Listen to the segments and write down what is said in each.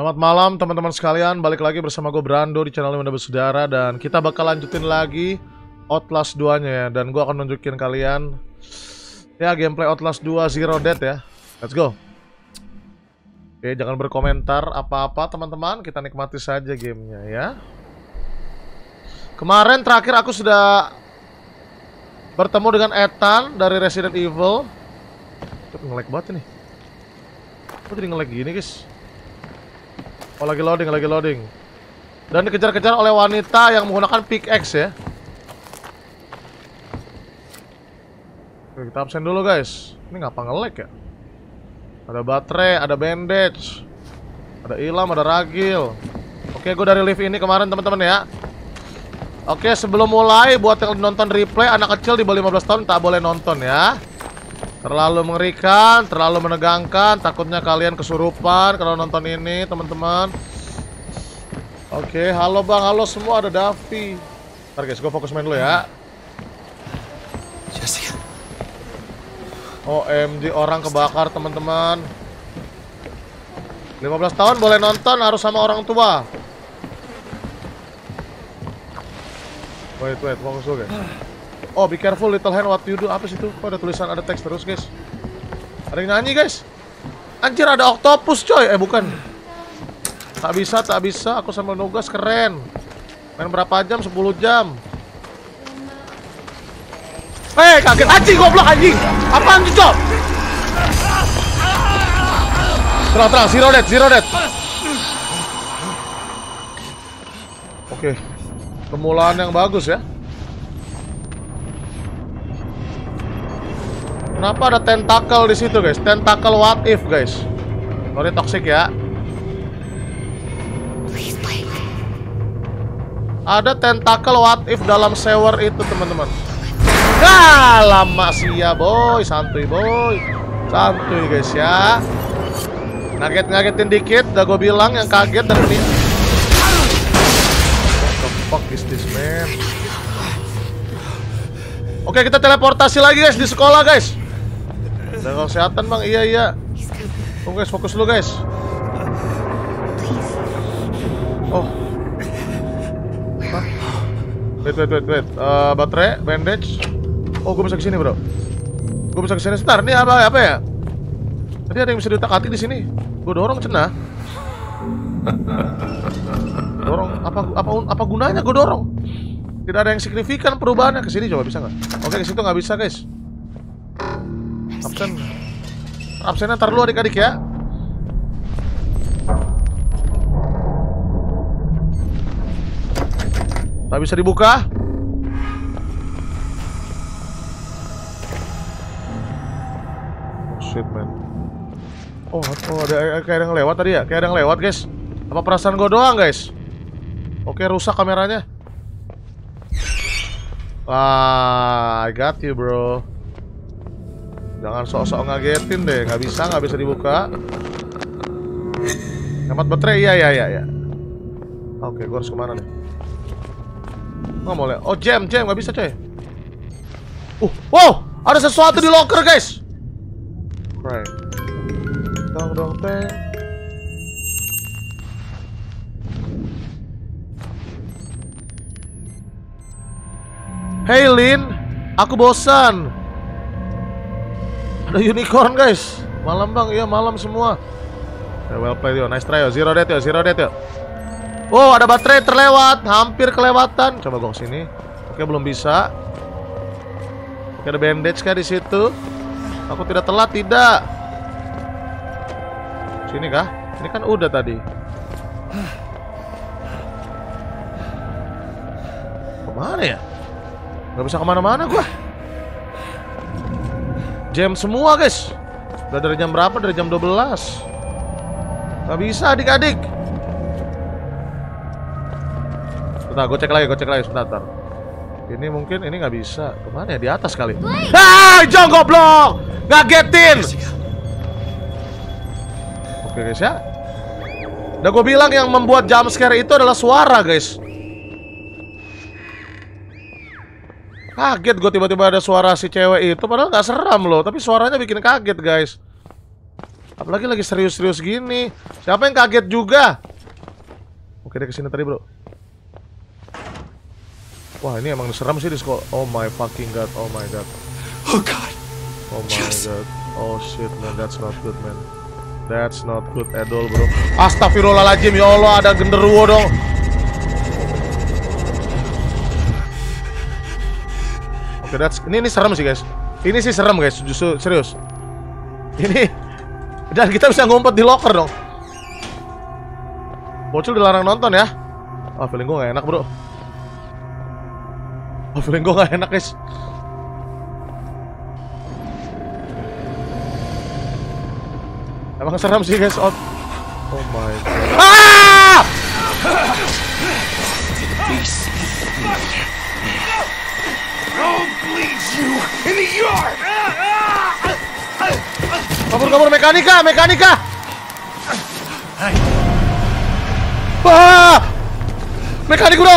Selamat malam teman-teman sekalian, balik lagi bersama gue Brando di channel Anda Bersaudara. Dan kita bakal lanjutin lagi Outlast 2 nya ya. Dan gue akan nunjukin kalian ya gameplay Outlast 2 Zero Death ya. Let's go. Oke, jangan berkomentar apa-apa teman-teman, kita nikmati saja gamenya ya. Kemarin terakhir aku sudah bertemu dengan Ethan dari Resident Evil. Nge-lag banget ini. Kok jadi nge-lag gini guys? Oh lagi loading. Dan dikejar-kejar oleh wanita yang menggunakan pickaxe ya. Oke, kita absen dulu guys. Ini ngapa nge-lag ya? Ada baterai, ada bandage, ada Ilham, ada Ragil. Oke, gue dari live ini kemarin teman-teman ya. Oke, sebelum mulai buat yang nonton replay, anak kecil di bawah 15 tahun tak boleh nonton ya. Terlalu mengerikan, terlalu menegangkan, takutnya kalian kesurupan kalau nonton ini, teman-teman. Oke, halo bang, halo semua, ada Davi. Ntar guys, gue fokus main dulu ya. Jessica. OMG, orang kebakar, teman-teman. 15 tahun boleh nonton, harus sama orang tua. Wait, fokus dulu guys. Oh, be careful little hand what you do. Apa sih itu? Kok ada tulisan, ada teks terus guys. Ada yang nyanyi guys. Anjir, ada octopus coy. Bukan. Tak bisa. Aku sambil nugas, keren. Main berapa jam? 10 jam. Kaget anjing, goblok anjing. Apaan tuh coy? Terang, zero death. Oke. Permulaan yang bagus ya. Kenapa ada tentakel di situ guys? Tentakel what if guys? Sorry toxic ya. Ada tentakel what if dalam sewer itu teman-teman. Lama sih ya boy, santuy boy, santuy guys ya. Ngagetin dikit, udah gue bilang yang kaget dan ini. What the fuck is this man? Oke, kita teleportasi lagi guys di sekolah guys. Jaga kesehatan bang, iya. Tunggu guys, fokus dulu guys. Oh. Hah? Wait. Baterai, bandage. Oh, gue bisa kesini bro. Gue bisa kesini sebentar. Ini apa ya? Tadi ada yang bisa diutak-atik di sini. Gue dorong cenah. Dorong apa gunanya gue dorong? Tidak ada yang signifikan perubahannya. Kesini coba bisa nggak? Oke, ke situ nggak bisa guys. Absennya ntar dulu adik-adik ya. Tak bisa dibuka. Oh shit man. Oh ada kayak yang lewat tadi ya. Kayak ada yang lewat guys. Apa perasaan gue doang guys? Oke, rusak kameranya. Wah, I got you bro. Jangan sok-sok ngagetin deh, nggak bisa dibuka. Hemat baterai, iya. Oke, gue harus kemana nih? Nggak mau lihat. Oh, jam, nggak bisa coy. Wow, ada sesuatu di locker guys. Right. Dong teh. Hey Lin, aku bosan. Ada unicorn guys. Malam bang, iya malam semua. Well played yo, nice try yo. Zero death yo. Oh, ada baterai terlewat, hampir kelewatan. Coba gong sini. Oke, belum bisa. Oke, ada bandage kah di situ? Aku tidak telat, tidak. Sini kah? Ini kan udah tadi. Kemana ya? Gak bisa kemana-mana gua. Jam semua guys. Udah dari jam berapa? Dari jam 12. Gak bisa adik-adik. Bentar, gue cek lagi sebentar. Ini mungkin, ini gak bisa. Kemana ya? Di atas kali. Jong goblok. Ngagetin. Oke guys ya. Udah gue bilang yang membuat jump scare itu adalah suara guys. Kaget gue tiba-tiba ada suara si cewek itu. Padahal gak seram loh, tapi suaranya bikin kaget guys. Apalagi lagi serius-serius gini. Siapa yang kaget juga? Oke, dia kesini tadi, bro. Wah, ini emang seram sih di sekolah. Oh my fucking god, oh my god. Oh god. Oh my god. Oh shit, man, that's not good, man. That's not good at all, bro. Astagfirullahaladzim, ya Allah, ada genderuwo dong. Oke, ini serem sih, guys. Ini sih serem, guys, justru serius. Ini dan kita bisa ngumpet di locker dong. Bocil dilarang nonton ya. Ah, feeling gue gak enak, bro. Ah, feeling gue gak enak, guys. Emang serem sih, guys. Oh my god. Ah! Kabur, mekanika. Wah! Mekanik, bro.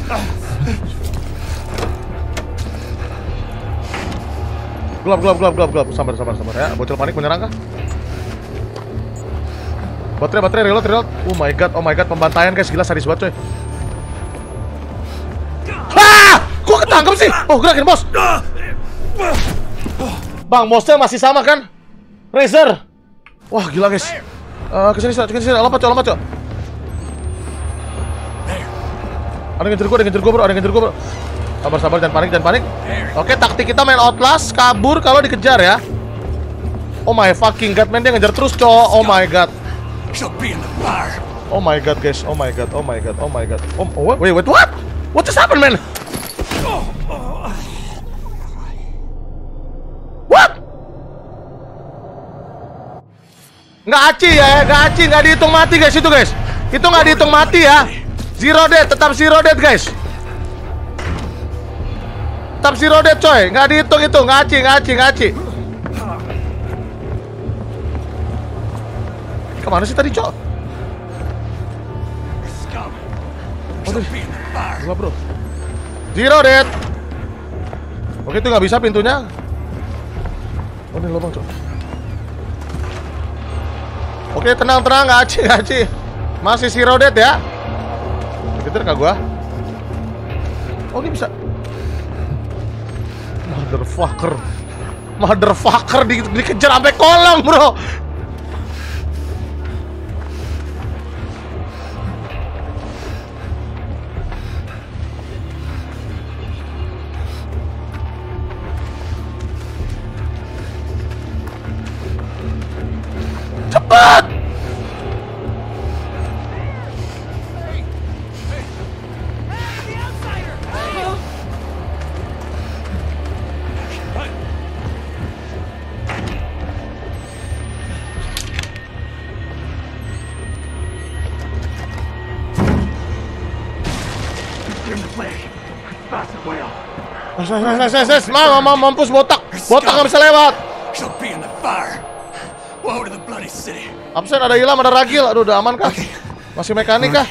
Gelap. Sabar ya. Bocil panik menyerang kah? Baterai, reload. Oh my god, pembantaian, guys, gila, sadis banget, coy. Ah! Kok ketangkep sih? Oh, gerakin, bos. Bang, bosnya masih sama kan? Razer. Wah, gila, guys. Kesini, lompat, cok. Ada yang ngejar gua, bro. Sabar, jangan panik. Oke, taktik kita main Outlast, kabur kalau dikejar ya. Oh my fucking god, man, dia ngejar terus, cok. Oh my god. Oh my god, guys. Oh my god. Oh, wait, what? What just happened, man? What? Nggak aci, nggak dihitung mati, guys, itu, guys. Itu nggak dihitung mati ya. Zero dead, tetap zero dead, guys. Tetap zero dead, coy. Nggak dihitung itu, nggak aci. Kemana sih tadi, cok? Gila, bro. Zero dead. Oke, itu nggak bisa pintunya. Oh, ini lubang, cok. Oke, tenang, nggak aci. Masih zero dead ya. Kejar kah gua? Oh, ini bisa. Motherfucker dikejar sampai kolong, bro. Cepat! Nice. Mampus botak nggak bisa lewat. Absen, ada Ilham, ada Ragil. Aduh, udah aman kah? Masih mekanik kah?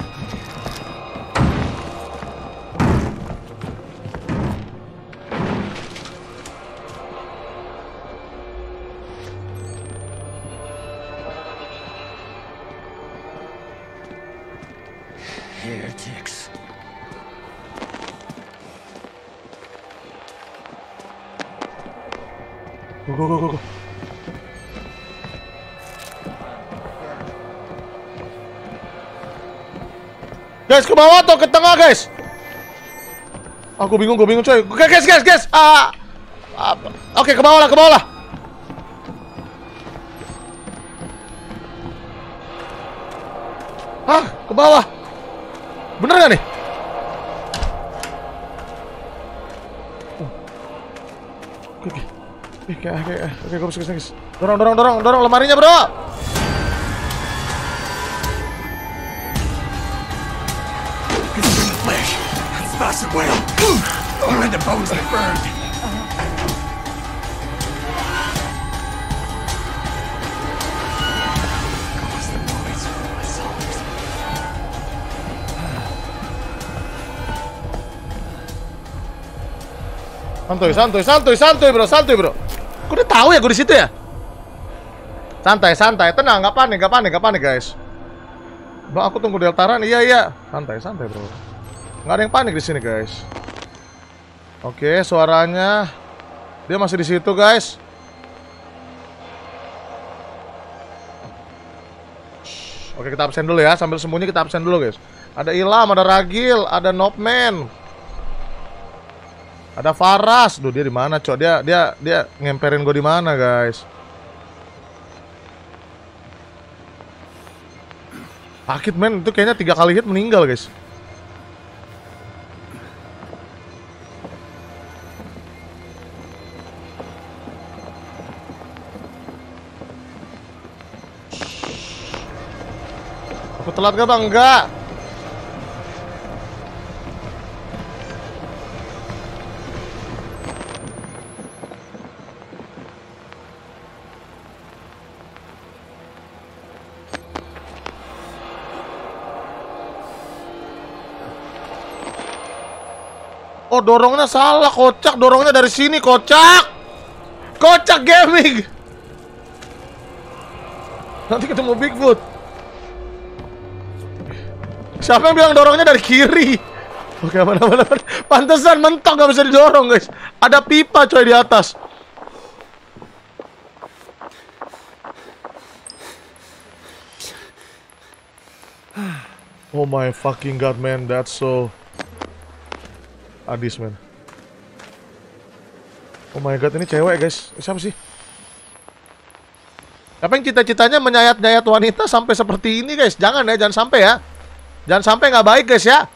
Heretics. Go. Guys, ke bawah atau ke tengah, guys? Aku bingung coy. Guys. Oke, ke bawah lah. Hah? Ke bawah? Bener gak nih? Oke, gue bisa guys. Dorong lemarinya, bro. Santuy, bro. Kok dia tahu ya gue di situ ya? Santai, santai, tenang, nggak panik guys. Bang, aku tunggu deltaran, iya. Santai bro. Nggak ada yang panik di sini guys. Oke, suaranya dia masih di situ guys. Oke, kita absen dulu ya, sambil sembunyi kita absen dulu guys. Ada Ilham, ada Ragil, ada Nopman, ada Faras. Duh, dia di mana, Cok? Dia ngemperin gue di mana, guys? Sakit, men. Itu kayaknya 3 kali hit meninggal, guys. Aku telat gak, Bang? Enggak. Oh, dorongnya salah, kocak. Dorongnya dari sini, kocak. Kocak gaming. Nanti ketemu Bigfoot. Siapa yang bilang dorongnya dari kiri? Oke, aman. Pantesan mentok gak bisa didorong, guys. Ada pipa coy di atas. Oh my fucking god, man. That's so Adis, man. Oh my god, ini cewek guys. Siapa sih? Siapa yang cita-citanya menyayat-nyayat wanita sampai seperti ini guys? Jangan ya, jangan sampai ya. Jangan sampai nggak baik guys ya.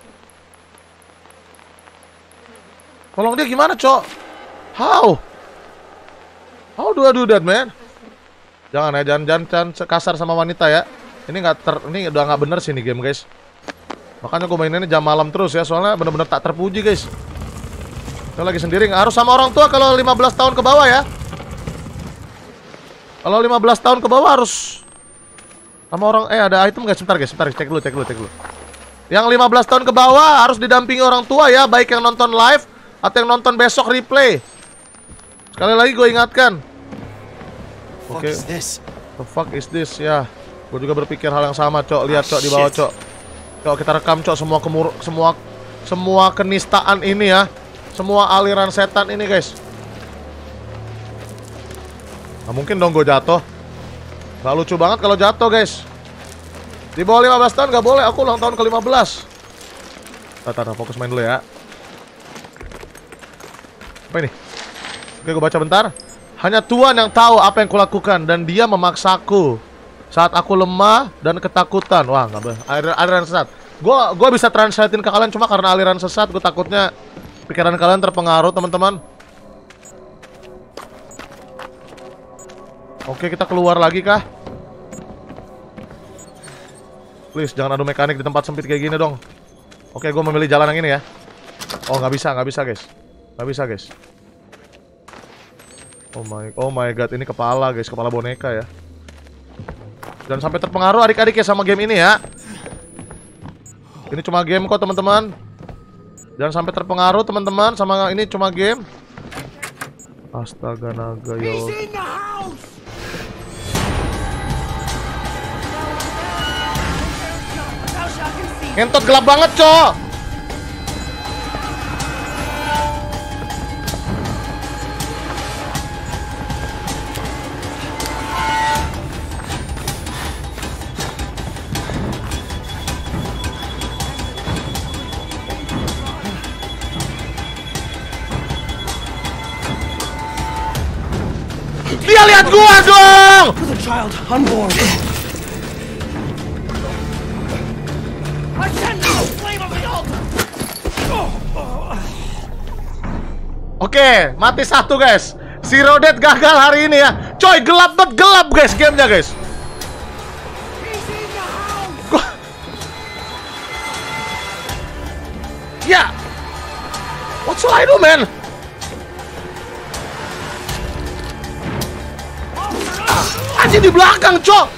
Tolong dia gimana, Cok? How do I do that, man? Jangan ya, jangan kasar sama wanita ya. Ini ini udah nggak bener sih ini game guys. Makanya gue maininnya jam malam terus ya, soalnya bener-bener tak terpuji guys. Saya lagi sendiri, harus sama orang tua kalau 15 tahun ke bawah ya. Kalau 15 tahun ke bawah harus sama orang, ada item guys, sebentar guys, cek dulu. Yang 15 tahun ke bawah harus didampingi orang tua ya, baik yang nonton live atau yang nonton besok replay. Sekali lagi gue ingatkan. Oke. The fuck is this ya? Gue juga berpikir hal yang sama, Cok. Lihat, Cok, di bawah, Cok. Cok, kita rekam, Cok, semua kenistaan ini ya. Semua aliran setan ini, guys. Nah, mungkin dong gue jatuh. Gak lucu banget kalau jatuh, guys. Di bawah 15 tahun gak boleh, aku ulang tahun ke-15. Tata, fokus main dulu ya. Apa ini? Oke, gue baca bentar. Hanya Tuhan yang tahu apa yang kulakukan, dan dia memaksaku saat aku lemah dan ketakutan. Wah, nggak boleh. Aliran sesat. Gue bisa translatein ke kalian, cuma karena aliran sesat, gue takutnya pikiran kalian terpengaruh, teman-teman. Oke, kita keluar lagi kah? Please, jangan adu mekanik di tempat sempit kayak gini dong. Oke, gue memilih jalan yang ini ya. Oh, nggak bisa guys. Nggak bisa guys. Oh my god, ini kepala guys, kepala boneka ya. Jangan sampai terpengaruh adik-adik ya sama game ini ya. Ini cuma game kok teman-teman. Jangan sampai terpengaruh teman-teman sama ini cuma game. Astaga naga ya. Ngentot gelap banget, Cok. Dia lihat gua dong. Put the child on board. I send you the flame of the altar. Oke, mati satu guys. Zero Dead gagal hari ini ya. Coy, gelap banget, gelap guys gamenya guys. Ya. What should I do, man? Anjing di belakang, Cok.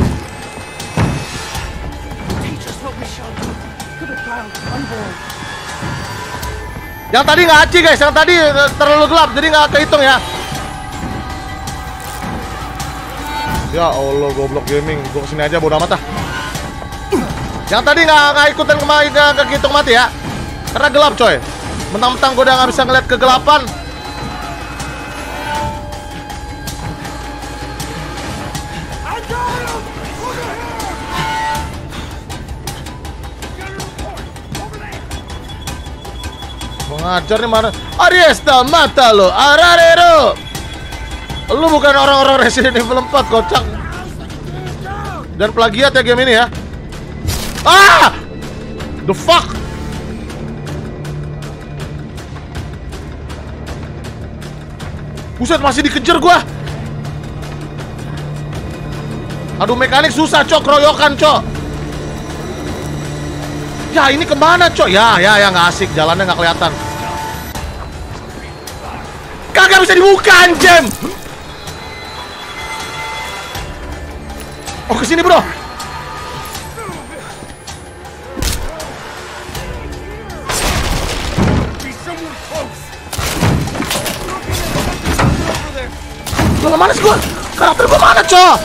Yang tadi nggak aci guys, yang tadi terlalu gelap jadi nggak kehitung ya. Ya Allah, goblok gaming. Gue kesini aja, bodo amat ah. Yang tadi nggak ikutan kemarin ke hitung mati ya. Karena gelap coy. Mentang-mentang gue udah nggak bisa ngeliat kegelapan. Ngajar nih mana? Ariesta mata lo, Ararero. Lu bukan orang-orang Resident Evil 4 kocak. Dan plagiat ya game ini ya. Ah! The fuck? Buset, masih dikejar gua. Aduh, mekanik susah, cok, keroyokan, cok. Ya, ini kemana, cok? Ya, nggak asik, jalannya nggak kelihatan. Kagak bisa dibuka, anjem. Oh, kesini bro. Loh, mana sih gua? Karakter gua mana, cok?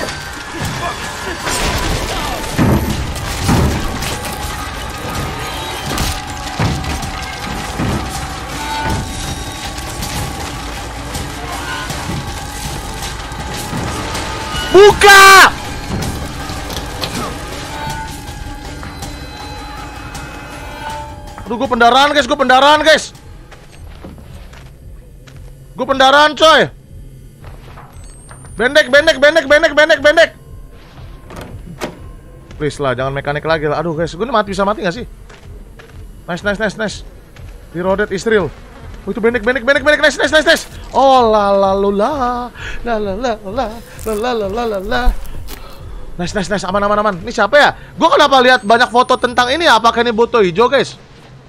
Buka! Aduh, gue pendarahan guys, gue pendarahan coy. Bendek. Please lah, jangan mekanik lagi lah. Aduh guys, gue bisa mati gak sih? Nice. Reloaded is real. Oh, itu bendek, nice. Oh la. Nice, aman. Ini siapa ya? Gue kenapa lihat banyak foto tentang ini? Apakah ini Boto hijau guys?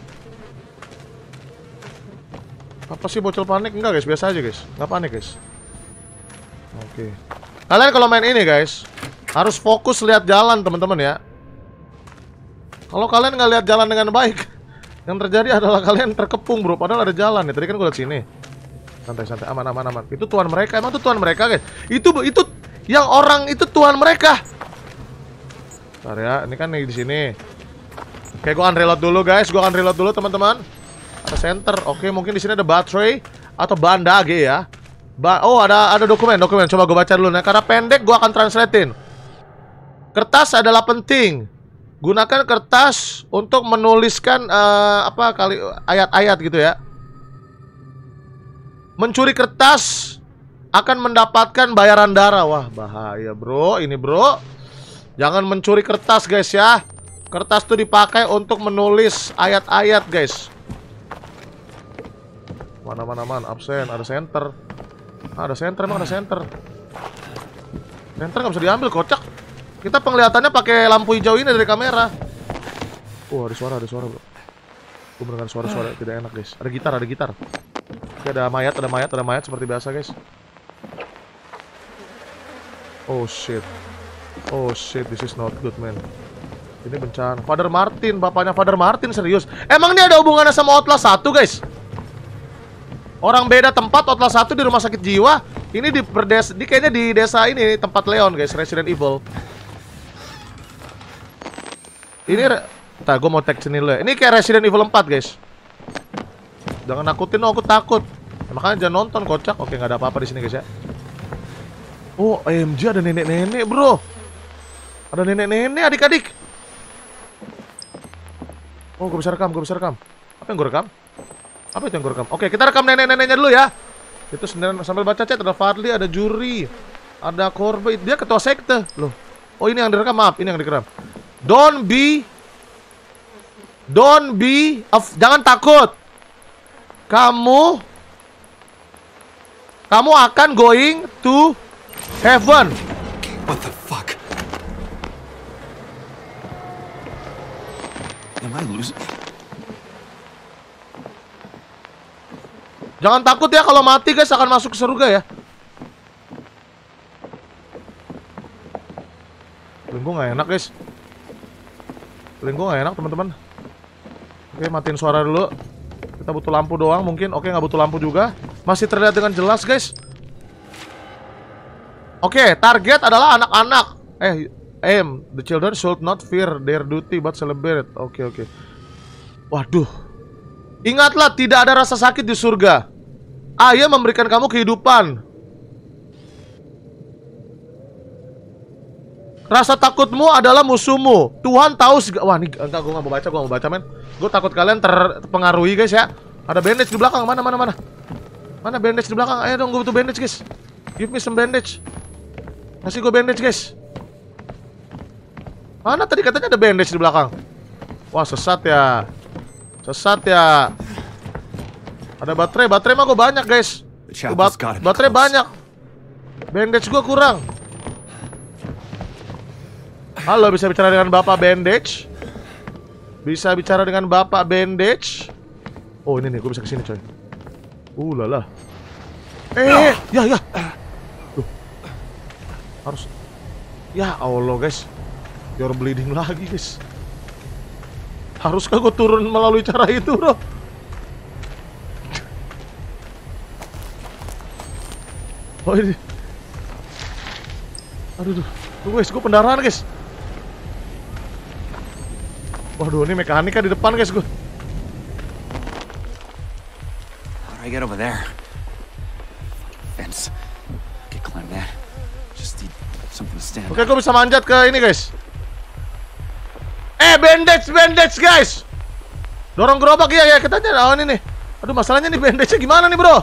Apa sih bocil panik? Enggak guys, biasa aja guys. Nggak panik guys. Oke. Kalian kalau main ini guys, harus fokus lihat jalan teman-teman ya. Kalau kalian nggak lihat jalan dengan baik, yang terjadi adalah kalian terkepung bro. Padahal ada jalan nih. Tadi kan gue lihat sini. Santai, aman. Itu tuan mereka. Emang itu tuan mereka guys. Itu yang orang itu tuan mereka. Bentar ya, ini kan nih di sini. Oke, gue akan reload dulu guys. Teman-teman. Ada center. Oke, mungkin di sini ada baterai atau bandage ya. Oh, ada dokumen. Coba gue baca dulu. Nah, karena pendek gue akan translatein. Kertas adalah penting. Gunakan kertas untuk menuliskan ayat-ayat gitu ya. Mencuri kertas akan mendapatkan bayaran darah. Wah, bahaya bro. Ini bro, jangan mencuri kertas guys ya. Kertas tuh dipakai untuk menulis ayat-ayat guys. Mana absen. Ada center. Ada center. Center nggak bisa diambil, kocak. Kita penglihatannya pakai lampu hijau ini dari kamera. Ada suara bro. Gue mendengar suara tidak enak guys. Ada gitar. Oke, ada mayat seperti biasa guys. Oh shit, this is not good man. Ini bencana. Bapaknya Father Martin serius. Emang ini ada hubungannya sama Outlast 1 guys? Orang beda tempat, Outlast 1 di rumah sakit jiwa. Ini kayaknya di desa ini, tempat Leon guys, Resident Evil. Ini gue mau tag sini dulu ya. Ini kayak Resident Evil 4 guys. Jangan nakutin, aku takut. Makanya jangan nonton, kocak. Oke, nggak ada apa-apa di sini guys ya. Oh, AMG ada nenek-nenek bro. Ada nenek-nenek, adik-adik. Oh, gue bisa rekam. Apa yang gue rekam? Oke, kita rekam nenek-neneknya dulu ya. Itu sambil baca chat. Ada Fadli, ada Juri, ada Korbe. Dia ketua sekte loh. Oh, ini yang direkam, maaf. Ini yang direkam. Jangan takut. Kamu akan going to heaven. What the fuck? Am I losing? Jangan takut ya, kalau mati guys akan masuk ke surga ya. Gue nggak enak guys. Gue nggak enak teman-teman. Oke, matiin suara dulu. Kita butuh lampu doang mungkin. Oke, nggak butuh lampu juga. Masih terlihat dengan jelas guys. Oke, target adalah anak-anak. Aim. The children should not fear their duty but celebrate. Oke. Waduh. Ingatlah, tidak ada rasa sakit di surga. Ayah memberikan kamu kehidupan. Rasa takutmu adalah musuhmu. Tuhan tahu wah, nih enggak, gue gak mau baca, men. Gue takut kalian terpengaruhi, guys ya. Ada bandage di belakang, mana? Mana bandage di belakang? Ayo dong, gue butuh bandage, guys. Give me some bandage. Kasih gue bandage, guys. Mana tadi katanya ada bandage di belakang? Wah, sesat ya. Ada baterai mah gue banyak, guys. Baterai banyak. Bandage gue kurang. Halo, bisa bicara dengan Bapak Bandage? Bisa bicara dengan Bapak Bandage? Oh, ini nih, gue bisa kesini, coy. Lala. Ya. Tuh. Harus. Ya Allah, guys. You're bleeding lagi, guys. Haruskah gue turun melalui cara itu, bro? Oh, ini. Aduh. Tuh, guys, gue pendarahan, guys. Waduh, ini mekanika di depan, guys, gue. How do I get over there? Fence. Could climb that. Just need something to stand. Oke, gue bisa manjat ke ini, guys. Bandage, guys. Dorong gerobak, ya, kita aja. Oh, ini nih. Aduh, masalahnya nih bandage-nya gimana nih, bro?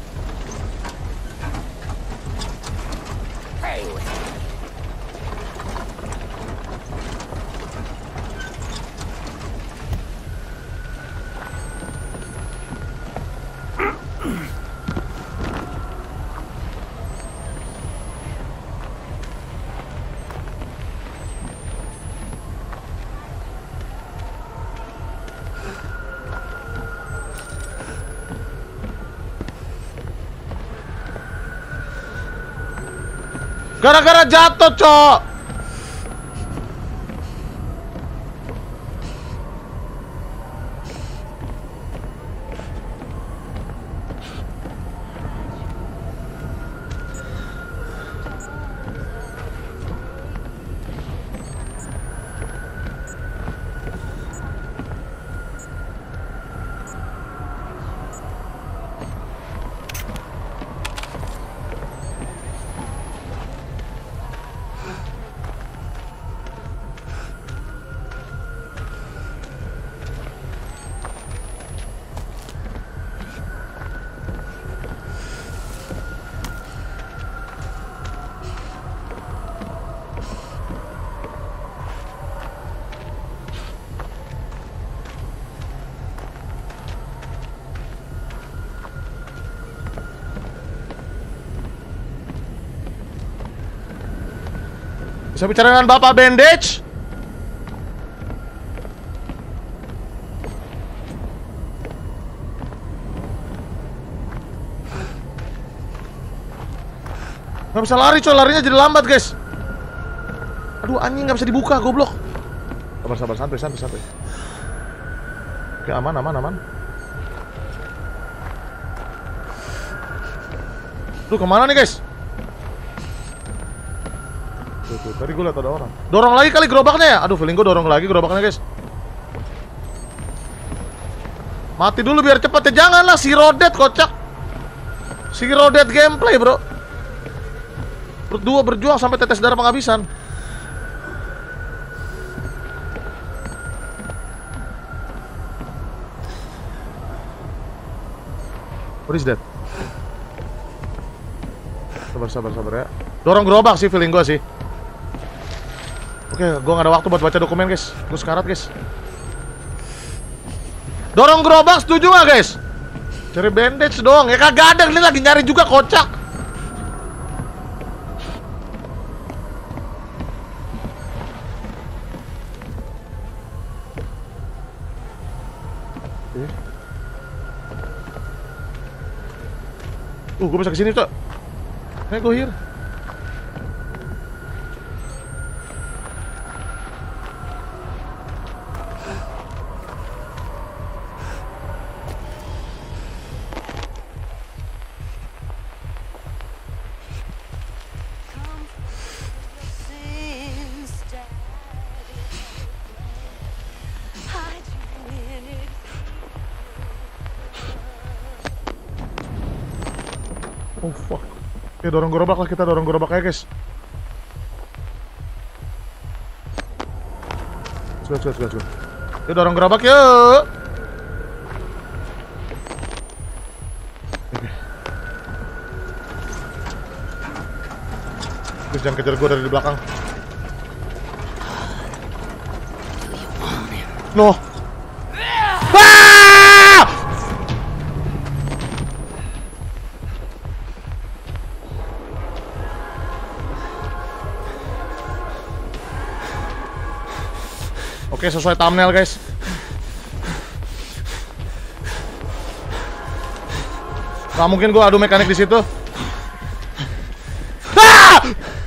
Gara-gara jatuh, cok. Bisa bicara dengan Bapak Bandage? Gak bisa lari, coy. Larinya jadi lambat, guys. Aduh, anjing, gak bisa dibuka, goblok. Sabar, santai. Oke, aman. Aduh, kemana nih, guys? Tuh, tadi gue liat ada orang. Dorong lagi kali gerobaknya ya? Aduh, feeling gue dorong lagi gerobaknya, guys. Mati dulu biar cepet ya. Janganlah, si Rodet, kocak. Si Rodet gameplay, bro. Berdua berjuang sampai tetes darah penghabisan. What is that? Sabar ya. Dorong gerobak sih feeling gue sih. Oke, gue gak ada waktu buat baca dokumen, guys. Gue sekarat, guys. Dorong gerobak, setuju gak, guys? Cari bandage dong. Ya kagak ada, ini lagi nyari juga, kocak. Gue bisa kesini, cok. Go here. Oh fuck. Oke, dorong gerobak lah, kita dorong gerobak aja guys. Let's go. Yuk dorong gerobak yuk. Oke. Terus jangan kejar gue dari di belakang. No. Ah! Oke, sesuai thumbnail guys. Gak mungkin gue adu mekanik di situ. Ah!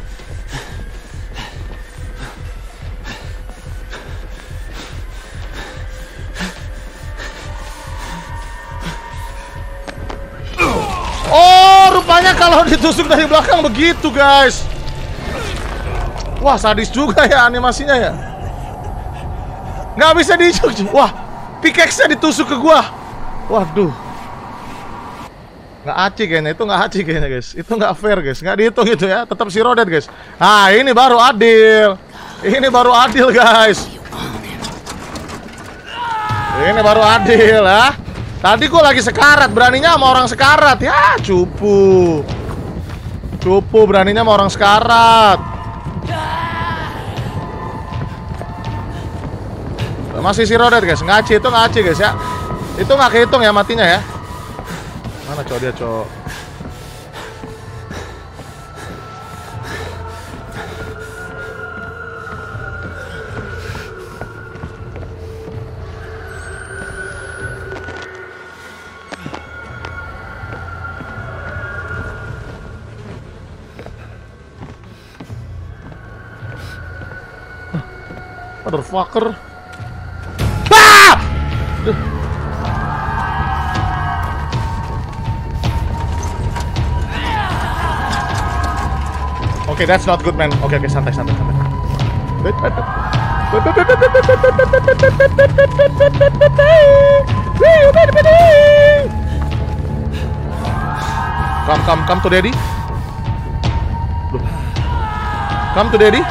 Oh, rupanya kalau ditusuk dari belakang begitu guys. Wah, sadis juga ya animasinya ya. Nggak bisa ditusuk. Wah, pickaxe-nya ditusuk ke gua. Waduh. Nggak aci kayaknya, itu nggak aci kayaknya guys. Itu nggak fair guys, nggak dihitung itu ya. Tetap si Rodet guys. Ah, ini baru adil. Ini baru adil guys. Ini baru adil ya. Tadi gua lagi sekarat, beraninya sama orang sekarat. Ya, cupu. Cupu beraninya sama orang sekarat. Masih si Rodet guys, ngaci itu ngaci guys ya. Itu nggak kehitung ya matinya ya. Mana cowok dia cowok. Motherfucker. Oke, that's not good man. Oke, santai. Come to daddy. Come to daddy.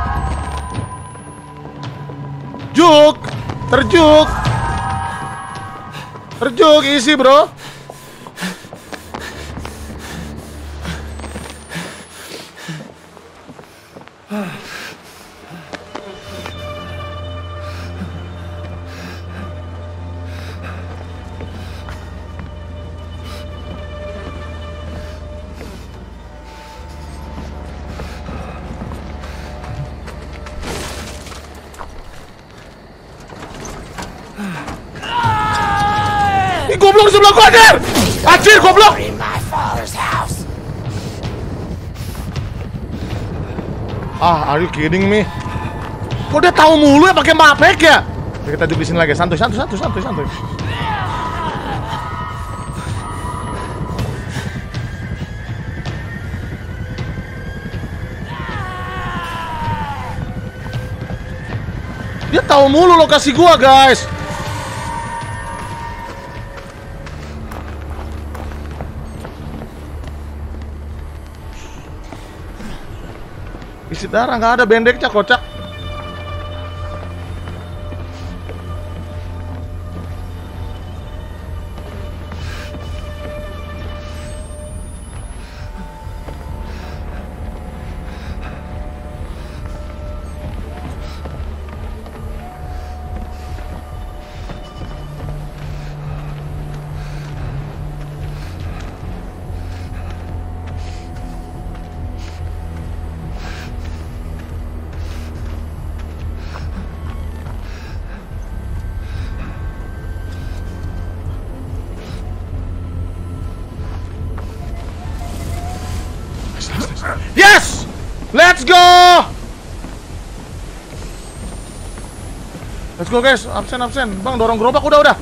Juk, terjuk, isi bro. Goblok sebelah gua anjir! Anjir goblok! Ah, are you kidding me? Kok dia tahu mulu ya pakai mapek ya? Kita duduk di sini lagi, santuy. Dia tahu mulu lokasi gua, guys. Isi darah, nggak ada bendeknya, kocak. Yes! Let's go! Let's go guys, absen. Bang, dorong gerobak udah.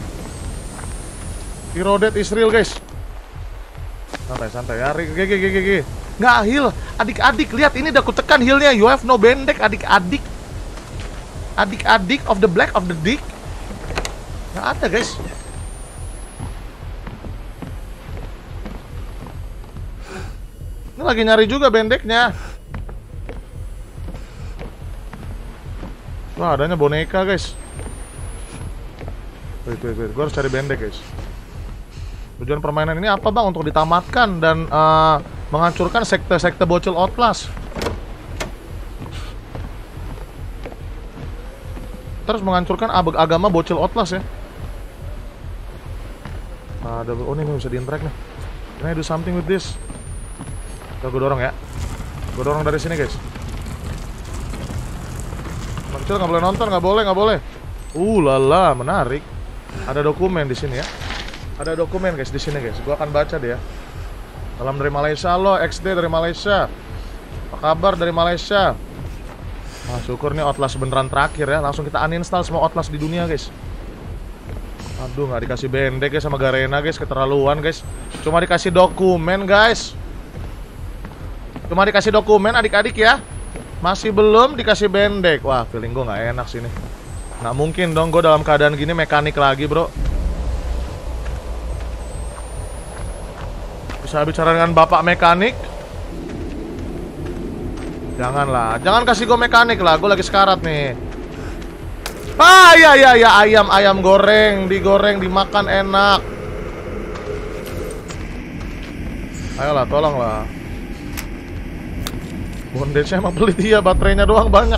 Hero Dead is real guys. Santai ya, GG. Nggak heal, adik-adik, lihat ini udah kutekan healnya. You have no bendek, adik-adik. Adik-adik of the black of the dick. Nggak ada guys. lagi nyari juga bendeknya. Wah, adanya boneka, guys. Wait. Gue harus cari bendek, guys. Tujuan permainan ini apa, Bang? Untuk ditamatkan dan menghancurkan sekte-sekte bocil Outlast. Terus menghancurkan agama bocil Outlast ya. Oh, ini bisa di-interact nih. Can I do something with this? Gue dorong ya. Gue dorong dari sini, guys. Kecil nggak boleh nonton, nggak boleh. Lala, menarik. Ada dokumen di sini ya. Ada dokumen, guys, di sini, guys. Gue akan baca dia. Salam dari Malaysia, lo XD dari Malaysia. Apa kabar dari Malaysia? Syukur nih Outlast beneran terakhir ya. Langsung kita uninstall semua Outlast di dunia, guys. Aduh, nggak dikasih bendek guys sama Garena, guys. Keterlaluan, guys. Cuma dikasih dokumen, guys. Cuma dikasih dokumen, adik-adik ya. Masih belum dikasih bendek. Wah, feeling gue nggak enak sini. Nggak mungkin dong gue dalam keadaan gini mekanik lagi, bro. Bisa bicara dengan bapak mekanik? Janganlah, jangan kasih gue mekanik lah. Gue lagi sekarat nih. Ya, ayam goreng, digoreng, dimakan enak. Ayolah, tolonglah. Bondage-nya emang pelit dia, baterainya doang banyak.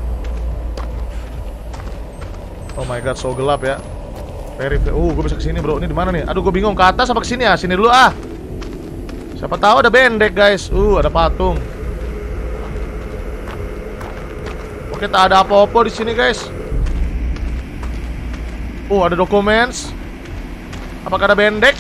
Oh my god, so gelap ya. Gue bisa kesini, bro. Ini di mana nih? Aduh, gue bingung. Ke atas apa kesini ya? Sini dulu ah. Siapa tahu ada bendek, guys. Ada patung. Oke, tak ada apa-apa di sini, guys. Ada dokumen. Apakah ada bendek?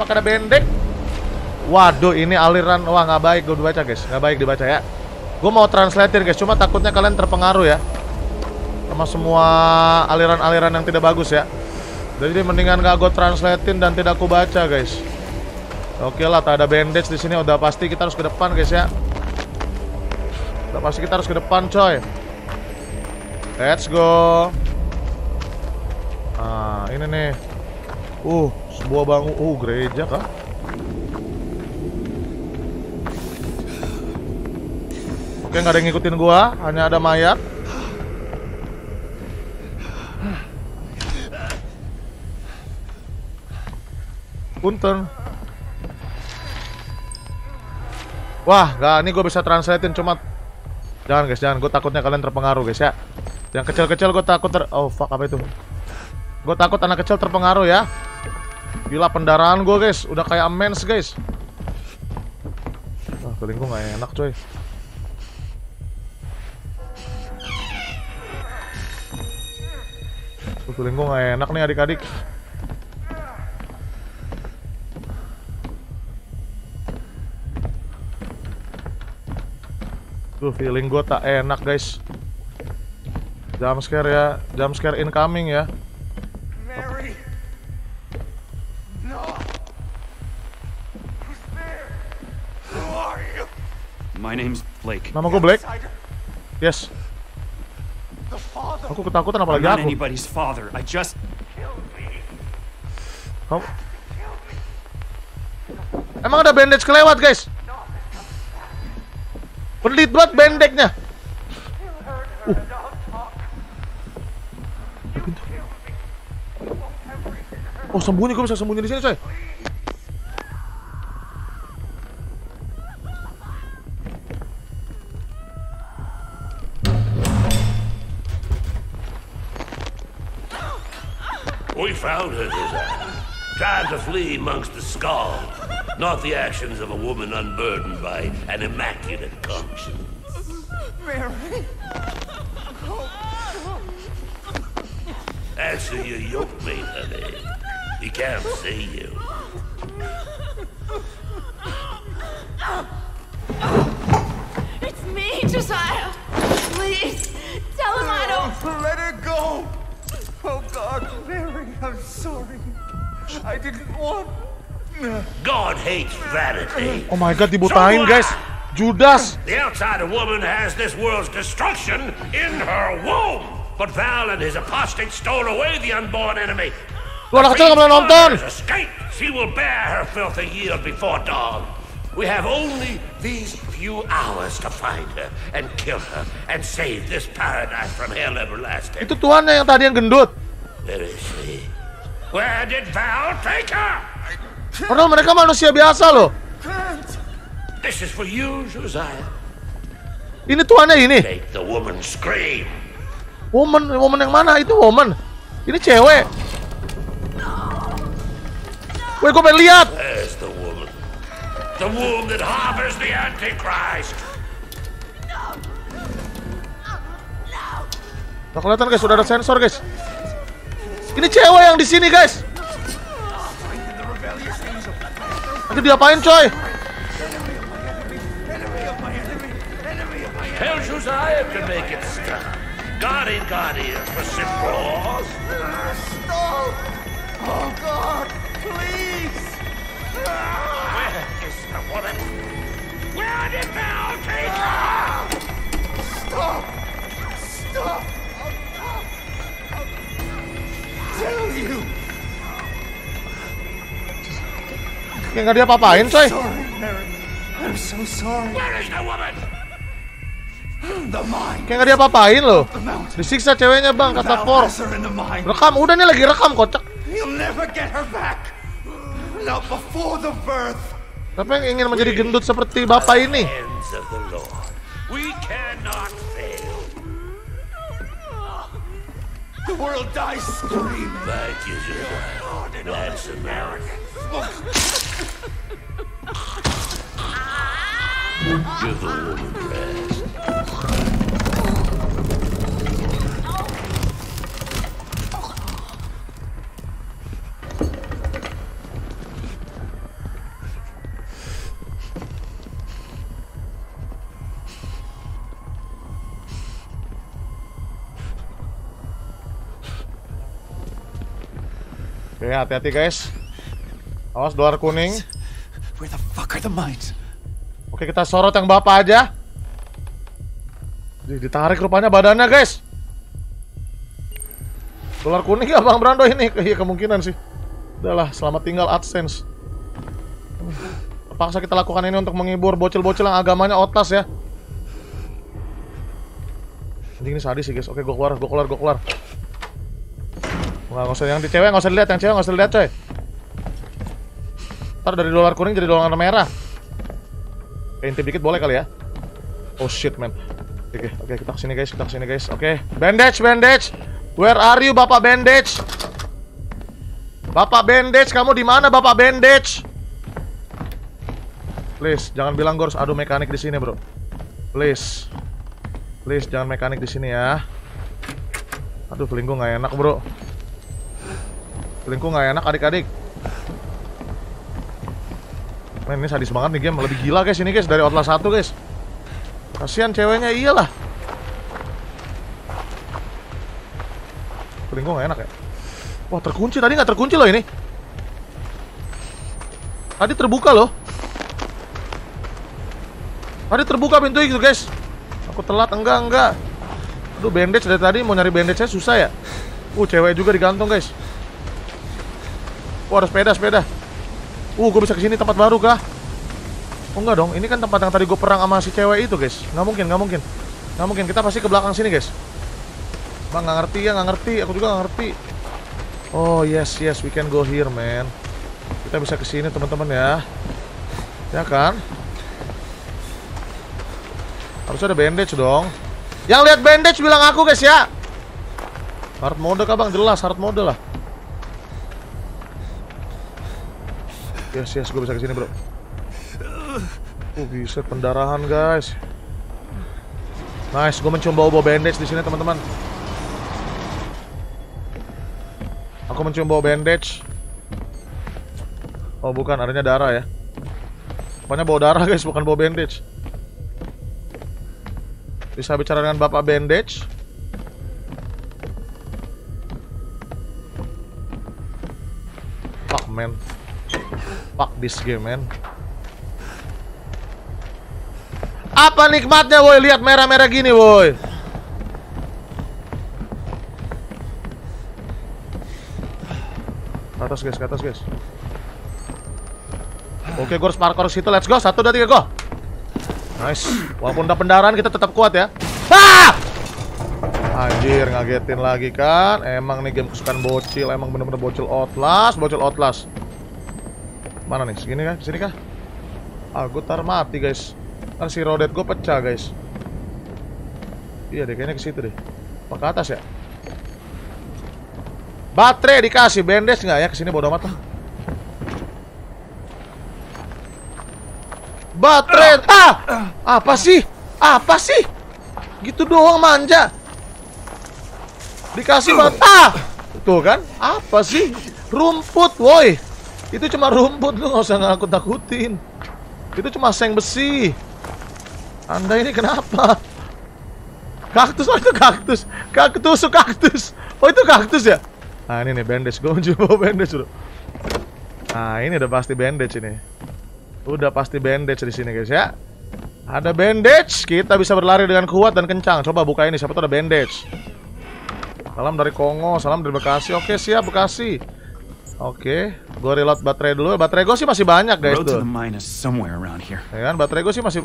Waduh, ini aliran. Wah, nggak baik gue dibaca, guys. Nggak baik dibaca ya. Gue mau translatein, guys. Cuma takutnya kalian terpengaruh ya sama semua aliran-aliran yang tidak bagus ya. Jadi mendingan gak gue translatein dan tidak aku baca, guys. Oke lah, tak ada bandage di sini. Udah pasti kita harus ke depan, guys ya. Udah pasti kita harus ke depan, coy. Let's go. Ini nih. Sebuah bangun. Gereja kah? Oke, nggak ada yang ngikutin gua, hanya ada mayat. Punten. Wah, nggak, ini gue bisa translatein, cuma jangan, guys, jangan. Gue takutnya kalian terpengaruh, guys ya. Yang kecil-kecil gue takut oh fuck, apa itu? Gue takut anak kecil terpengaruh ya. Gila, pendarahan gue, guys, udah kayak mens, guys. Feeling gue nggak enak, coy. Feeling gue nggak enak nih, adik-adik. Feeling gue tak enak, guys. Jump scare ya, jump scare incoming ya. Mary. No. Who's there? Who are you? My name's Blake. Nama gue Blake. Yes. The father. Aku ketakutan, apalagi I'm not aku. anybody's father. I just... Kill me. Kamu... Emang ada bandage kelewat, guys? Pelit banget bandage-nya. Sembunyi, gue bisa sembunyi di sini, coy. We found her, trying to flee amongst the skulls, not the actions of a woman unburdened by an immaculate conscience. Mary. Answer your yoke mate, honey. He can't see you. It's me, Josiah. Please, tell him I don't... Let her go. Oh God, Mary, I'm sorry. I didn't want... God hates vanity. Oh my god, dibutain, guys. Judas. The outsider woman has this world's destruction in her womb. But Val and his apostate stole away the unborn enemy. Lu anak kecil nggak boleh nonton. Escape. She will bear her filthy yield before dawn. We have only these few hours to find her and kill her and save this paradise from hell everlasting. Itu tuannya yang tadi yang gendut. Where is she? Where did Val take her? Padahal mereka manusia biasa loh. This is for you, Josiah. Ini tuannya ini. Make the woman scream. Woman yang mana? Itu woman. Ini cewek. Woi, gue pengen lihat. Where's the woman? The womb that harbors the Antichrist. Nggak kelihatan guys, sudah ada sensor guys. Ini cewek yang di sini guys. Nanti diapain coy? Tell Josiah to make it stop. God ain't got ears for simple laws. Stop! Oh God, please! Where is the woman? Where did Val take her? Stop! Stop! Tell you! Kayak nggak diapa-apain coy. Sorry, Mary. I'm so sorry. Where is the woman? The mine. Kayak nggak diapa-apain loh. The mountain. Disiksa ceweknya bang, kata Val For. has her in the mine. Rekam, udah nih lagi rekam kocak. You'll never get her back. Not before the birth. Tapi yang ingin menjadi gendut seperti bapak ini. Hands of the Lord. We cannot fail. The world dies screaming. Thank you, Josiah. That's America. Give the woman rest. Oke, hati-hati guys. Awas dolar kuning. Where the fuck are the mines? Oke, kita sorot yang bapak aja. Ditarik rupanya badannya guys. Dolar kuning ya Bang Brando ini. Iya kemungkinan sih. Udahlah, selamat tinggal AdSense. Terpaksa kita lakukan ini untuk menghibur bocil-bocil yang agamanya otas ya. Anjing ini sadis sih guys. Oke, gue keluar. Nggak usah, yang di cewek nggak usah dilihat, coy. Ntar dari dolar kuning jadi dolar merah. Intip dikit boleh kali ya. Oh shit man. Oke, kita kesini guys, Oke, bandage. Where are you, Bapak Bandage? Bapak Bandage, kamu di mana, Bapak Bandage? Please, jangan bilang gue harus adu mekanik di sini, bro. Please, jangan mekanik di sini ya. Aduh, feeling gue nggak enak, bro. Feelingku nggak enak adik-adik. Men, ini sadis banget nih game. Lebih gila guys ini guys dari Outlast 1 guys. Kasihan ceweknya, iyalah. Feelingku nggak enak ya. Wah, terkunci. Tadi nggak terkunci loh ini. Tadi terbuka loh. Tadi terbuka pintu itu guys. Aku telat, enggak. Aduh, bandage dari tadi mau nyari bandage saya susah ya. Cewek juga digantung guys. Ada sepeda. Gue bisa kesini, tempat baru kah? Oh enggak dong, ini kan tempat yang tadi gue perang sama si cewek itu guys. Nggak mungkin, kita pasti ke belakang sini guys. Bang, nggak ngerti, aku juga nggak ngerti. Oh yes, we can go here man. Kita bisa kesini teman-teman ya. Ya kan? Harusnya ada bandage dong. Yang lihat bandage bilang aku guys ya. Hard mode kah bang? Jelas hard mode lah. Yes, gue bisa kesini bro. Bisa pendarahan guys. Nice, gue mencium bau-bau bandage di sini teman-teman. Aku mencium bau bandage. Oh bukan, adanya darah ya. Pokoknya bau darah guys, bukan bau bandage. Bisa bicara dengan Bapak Bandage. Fuck man. Fuck this game man. Apa nikmatnya woi, lihat merah-merah gini woi. Ke atas guys. Oke, gue harus parkour situ. Let's go. 1, 2, 3, go. Nice. Walaupun udah pendarahan, kita tetap kuat ya. Ah! Anjir, ngagetin lagi kan. Emang nih game kesukaan bocil. Emang bener-bener bocil Outlast. Bocil Outlast. Mana nih? Segini kah? Sini kah? Ah, gue tar mati guys. Kan si rodet gue pecah guys. Iya deh, kayaknya ke situ deh. Apa ke atas ya? Baterai dikasih. Bandage nggak ya? Kesini bodo amat lah. Baterai. Ah! Apa sih? Apa sih? Gitu doang manja. Dikasih Ah! Tuh kan? Apa sih? Rumput, woi. Itu cuma rumput, lu nggak usah ngakut-takutin. Itu cuma seng besi. Anda ini kenapa? Kaktus, oh itu kaktus. Kaktus. Oh itu kaktus ya? Nah ini nih bandage, gue mau coba bandage dulu. Nah ini udah pasti bandage ini. Udah pasti bandage di sini guys ya. Ada bandage, kita bisa berlari dengan kuat dan kencang. Coba buka ini, siapa tuh ada bandage. Salam dari Kongo, salam dari Bekasi. Oke siap Bekasi. Oke, gue reload baterai dulu. Baterai gue sih masih banyak guys tuh. Ya kan, baterai gue sih masih.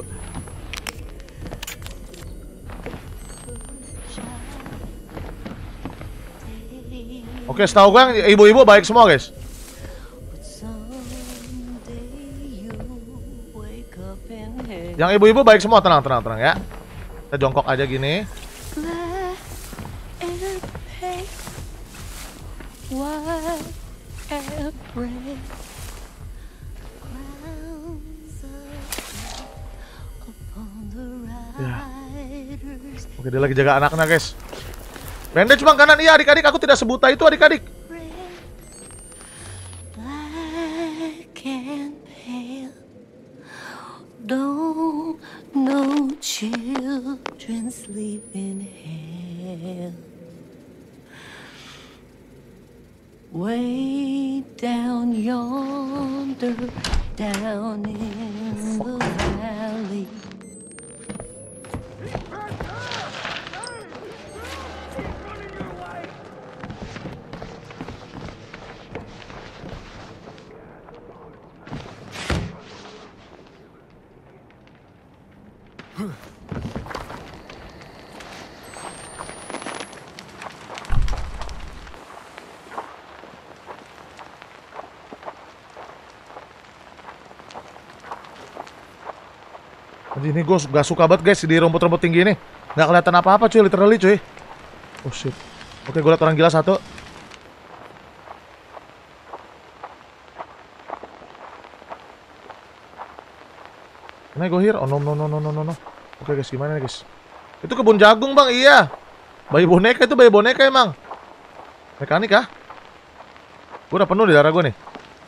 Oke, setahu gue yang ibu-ibu baik semua guys. Yang ibu-ibu baik semua, tenang ya. Kita jongkok aja gini. Ya. Oke, dia lagi jaga anaknya guys. Bandage cuma kanan, iya adik-adik, aku tidak sebuta itu adik-adik. Don't know children sleep in hell. Way down yonder, down in the valley. Ini gue gak suka banget guys di rumput-rumput tinggi ini. Gak kelihatan apa-apa cuy, literally cuy. Oh shit. Oke, gue liat orang gila satu. Can I go here? Oh no. Oke guys, gimana nih guys? Itu kebun jagung bang, iya. Bayi boneka itu, bayi boneka emang. Mekanik kah? Gue udah penuh di darah gue nih.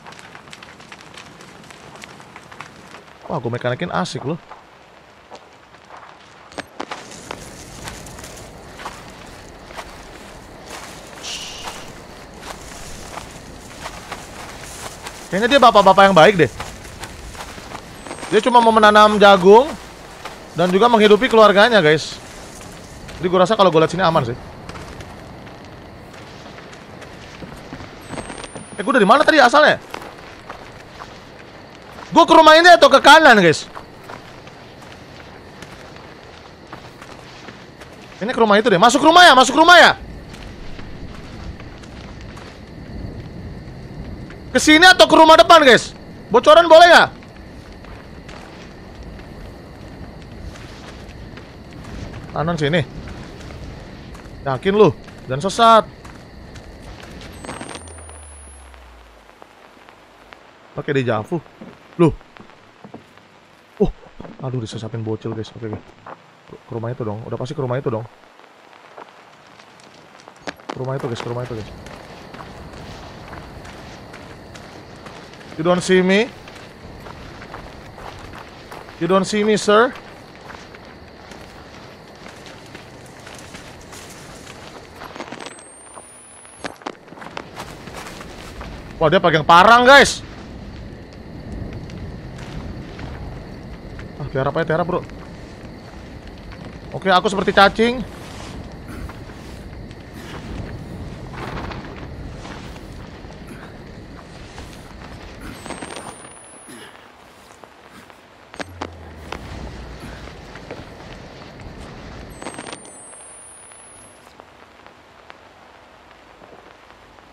Wah, gue mekanikin asik loh. Kayaknya dia bapak-bapak yang baik deh. Dia cuma mau menanam jagung dan juga menghidupi keluarganya guys. Jadi gue rasa kalau gue liat sini aman sih. Gue dari mana tadi asalnya? Gue ke rumah ini atau ke kanan guys? Ini ke rumah itu deh. Masuk rumah ya. Kesini atau ke rumah depan guys? Bocoran boleh nggak? Kanan sini. Yakin lu? Dan sesat. Pakai dejavu. Loh. Aduh disesapin bocil guys. Oke. Ke rumah itu dong. Udah pasti ke rumah itu dong. Ke rumah itu guys. You don't see me? You don't see me, sir? Wah, dia pegang parang, guys. Ah, tiara apa ya, tiara, bro? Oke, aku seperti cacing.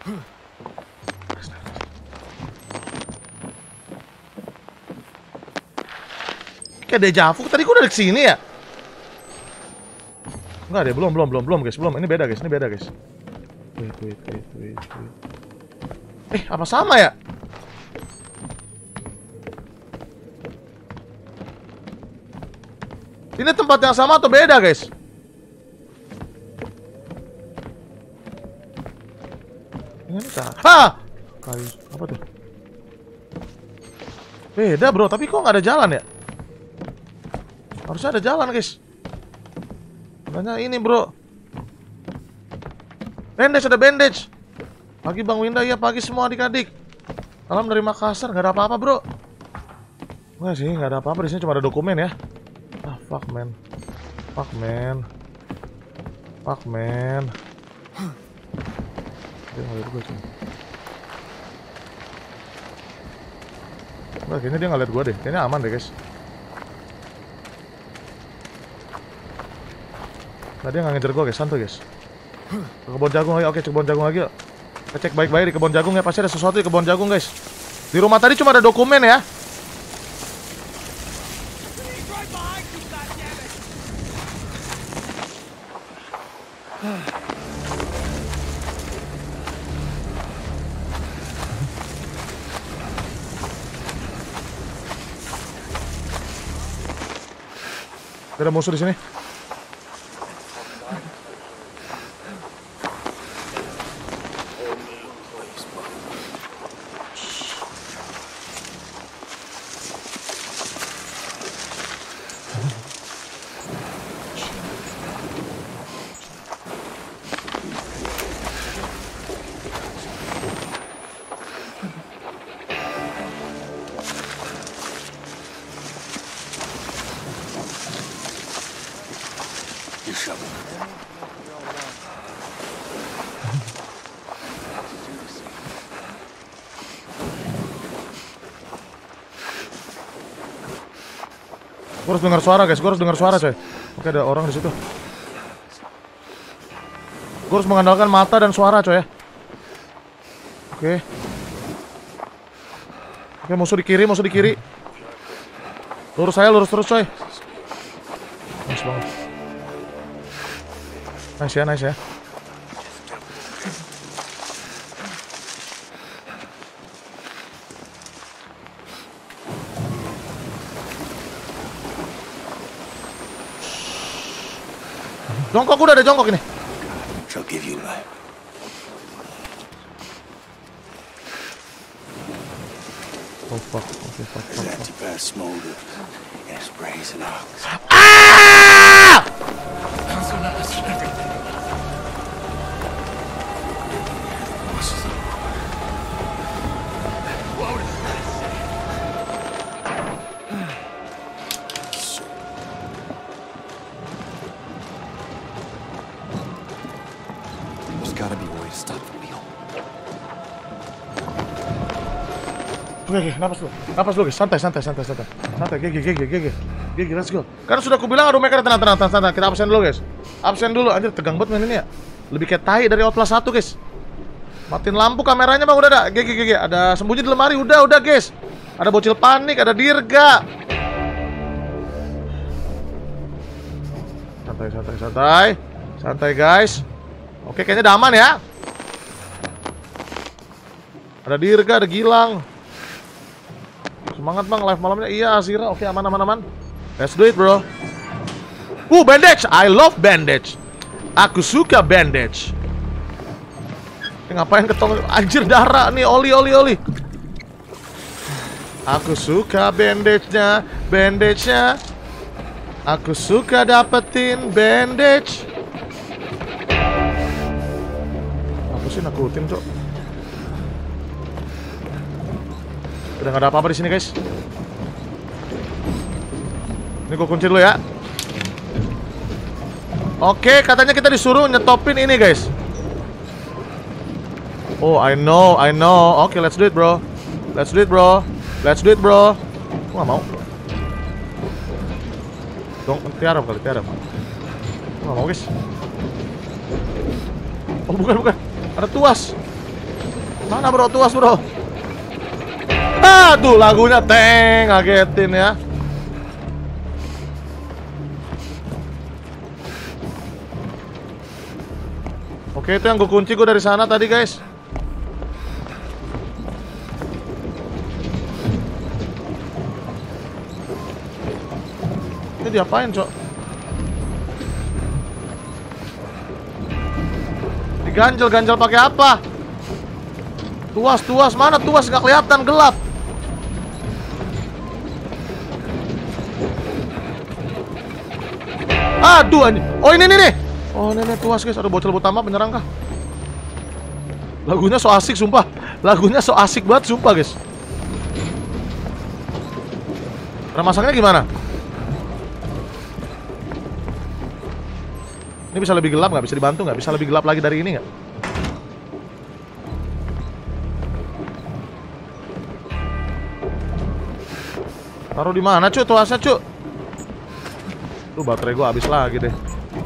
Kayak dejavu, tadi gua udah kesini ya? Enggak deh, belum guys, belum. Ini beda guys. Wait. Apa sama ya? Ini tempat yang sama atau beda guys? Ini apa tuh? Beda bro, tapi kok nggak ada jalan ya? Harusnya ada jalan guys. Makanya ini bro. Ada bandage. Pagi Bang Winda, ya pagi semua adik-adik. Salam dari Makassar, nggak ada apa-apa bro. Enggak sih, nggak ada apa-apa, di sini cuma ada dokumen ya. Ah, fuck man. Dia ngeliat gue cuy. Enggak, kayaknya dia ngeliat gue deh. Kayaknya aman deh guys. Nah, dia nggak ngejar gue guys, santuy guys. Ke kebun jagung lagi, oke, ke kebun jagung lagi yuk. Kita cek baik-baik di kebun jagung ya, pasti ada sesuatu di kebun jagung guys. Di rumah tadi cuma ada dokumen ya. Ada musuh di sini. Gue harus dengar suara guys, gue harus dengar suara coy. Oke, ada orang di situ. Gue harus mengandalkan mata dan suara coy ya. Oke. Oke, musuh di kiri. Lurus terus coy. Nice banget. Nice ya. Jongkok, udah ada jongkok ini. She'll give you life. Oh fuck, okay, fuck. Anti-bear smolder and sprays and arcs. Oke, napas lu guys, santai, GG, let's go. Karena sudah aku bilang, aduh mereka tenang, kita absen dulu guys. Absen dulu, anjir tegang banget main ini ya. Lebih kayak tai dari Outlast 1 guys. Matiin lampu kameranya bang, udah ada, GG, ada sembunyi di lemari, udah guys. Ada bocil panik, ada dirga. Santai guys. Oke, kayaknya udah aman ya. Ada dirga, ada Gilang. Semangat bang, live malamnya. Iya, Azira. Oke, aman. Let's do it, bro. Bandage. I love bandage. Aku suka bandage. Ngapain ketong? Anjir, darah nih. Oli. Aku suka bandage-nya. Aku suka dapetin bandage. Apa sih nakutin, cok? Udah gak ada apa-apa di sini, guys. Ini gue kunci dulu ya. Oke, katanya kita disuruh nyetopin ini, guys. Oh, I know. Oke, let's do it, bro. Gue gak mau. Dong, tiarap. Gue gak mau, guys. Oh, bukan. Ada tuas. Mana bro, tuas bro. Aduh, lagunya teng, ngagetin ya. Oke, itu yang gue kunci gue dari sana tadi guys. Ini diapain, Cok? Diganjel-ganjel pakai apa? Tuas, mana tuas? Nggak kelihatan, gelap. Aduh, anjing. Oh, ini nih. Oh, ini tuas, guys. Aduh, bocil utama penyerang kah? Lagunya so asik, sumpah. Lagunya so asik banget, sumpah, guys. Cara masangnya gimana? Ini bisa lebih gelap nggak? Bisa dibantu nggak? Bisa lebih gelap lagi dari ini nggak? Taruh di mana, Cuk? Tuasnya, Cuk. Tuh, baterai gua habis lagi deh.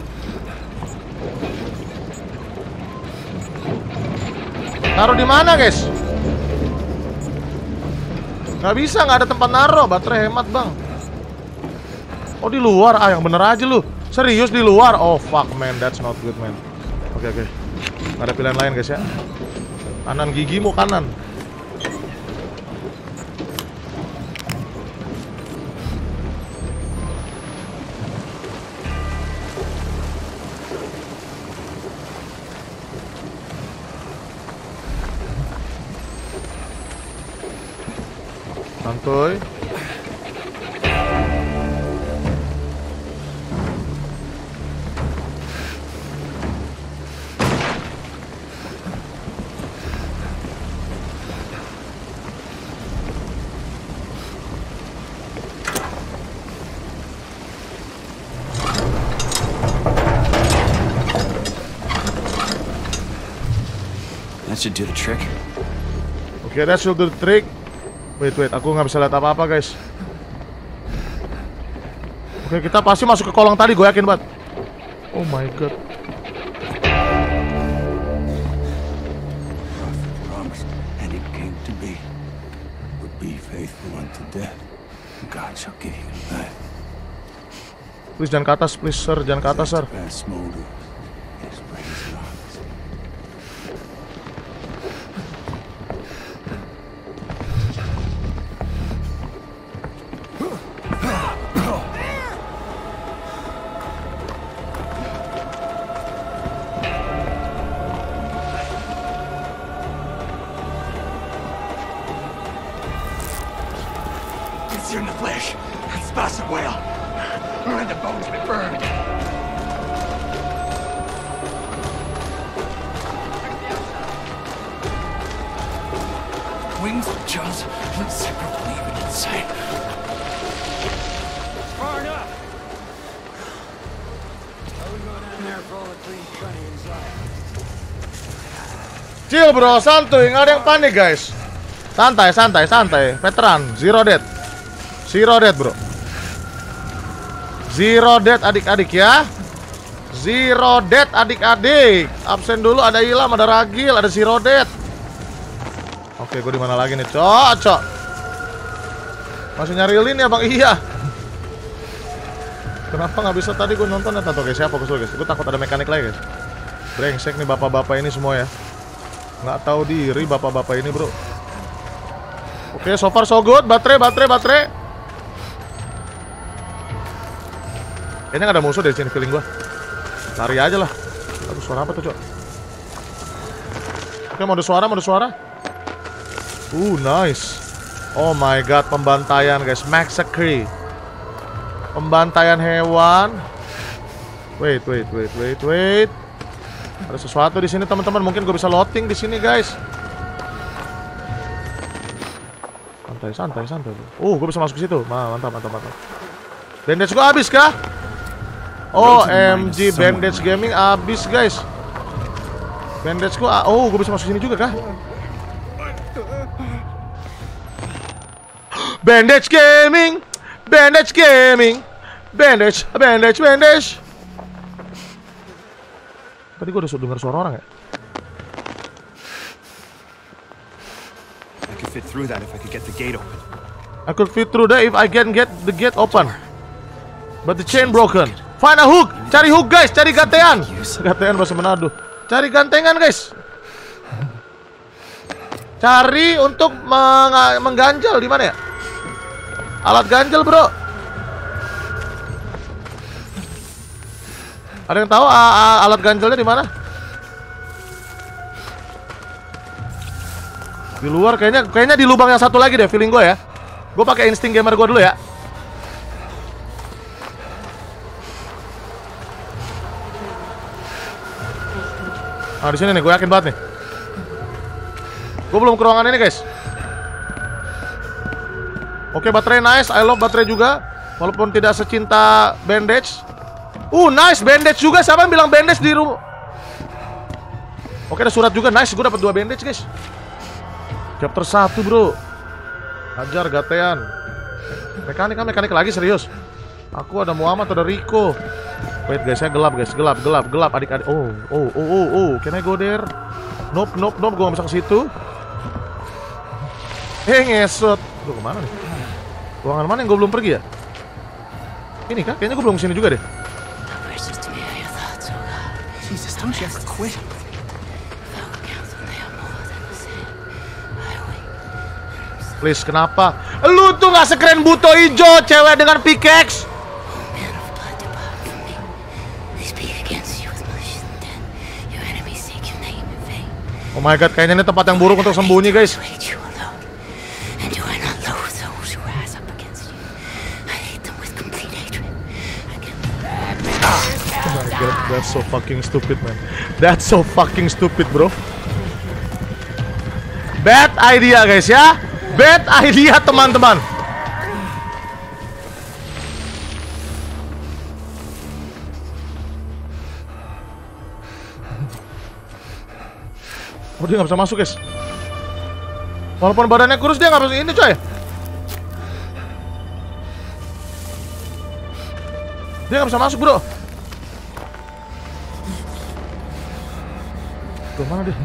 Taruh di mana, guys? Nggak bisa, nggak ada tempat naruh. Baterai hemat, Bang. Oh, di luar. Ah, yang bener aja lu. Serius di luar? Oh fuck man, that's not good man. Oke. Nggak ada pilihan lain guys ya. Kanan gigimu kanan. Santuy. That should do the trick. Oke, that should do the trick. Wait, aku nggak bisa lihat apa-apa guys. Oke, kita pasti masuk ke kolong tadi, gue yakin banget. Oh my god. Promised, and it came to be. Would be faithful unto death. God shall give you life. Please jangan ke atas, please sir, jangan ke atas sir. Past smolder. His brains lost. It's in the flesh. It's passing well. And the bones been burned. Wings of jaws, inseparably even inside. Far enough. How we go down there for all the clean funny inside? Chill bro, santuy, nggak ada yang panik guys. Santai. Veteran, zero death bro. Zero death adik-adik ya. Zero death adik-adik. Absen dulu, ada Ilham, ada Ragil, ada zero death. Oke, gue di mana lagi nih, Cok? Masih nyari lin ya, Bang? Iya. Kenapa nggak bisa tadi gue nonton ya? Tato guys, ya fokus dulu guys. Gue takut ada mekanik lagi guys. Brengsek nih bapak-bapak ini semua ya. Nggak tahu diri bapak-bapak ini, bro. Oke, so far so good. Baterai. Kayaknya nggak ada musuh dari sini, feeling gua. Lari aja lah. Aduh, suara apa tuh, Cok? Oke, mode suara. Nice. Oh my god, pembantaian guys, massacre. Pembantaian hewan. Wait. Ada sesuatu di sini, teman-teman. Mungkin gue bisa loading di sini, guys. Santai. Gue bisa masuk ke situ. Mantap. Bandage gue habis kah? OMG, bandage gaming habis, guys. Bandage gue, gue bisa masuk sini juga kah? Bandage gaming. Bandage. Tadi gue udah dengar suara orang ya? fit through that if I could get the gate open. I could fit through there if I can get the gate open. But the chain broken. Find a hook. Cari hook guys, cari gantengan. Gantengan bahasa Manado. Cari gantengan guys. Cari untuk mengganjal di mana ya? Alat ganjal, bro. Ada yang tahu alat ganjalnya di mana? Di luar kayaknya di lubang yang satu lagi deh, feeling gue ya. Gue pakai insting gamer gue dulu ya. Nah, di sini nih, gue yakin banget nih. Gue belum ke ruangan ini, guys. Oke, baterai nice. I love baterai juga. Walaupun tidak secinta bandage. Nice bandage juga. Siapa yang bilang bandage di rumah? Oke, ada surat juga. Nice, gue dapat 2 bandage, guys. Chapter 1, bro. Ajar gatean. Mekanik lagi, serius. Aku ada Muhammad, ada Rico. Wait guys, saya gelap guys, gelap adik-adik. Oh, can I go there? Nope, gue gak bisa ke situ. Ngesot. Gue kemana nih? Ruangan mana yang gue belum pergi ya? Ini kah? Kayaknya gue belum kesini juga deh. Jesus, don't you ever quit. Please, kenapa? Lu tuh gak sekeren buto ijo, cewek dengan pickaxe. Oh my god, kayaknya ini tempat yang buruk untuk sembunyi, guys. Oh my god, that's so fucking stupid, man. That's so fucking stupid, bro. Bad idea, guys, ya. Bad idea, teman-teman. Oh, dia nggak bisa masuk, guys. Walaupun badannya kurus, dia nggak bisa ini, coy. Dia nggak bisa masuk, bro. Tuh, mana dia?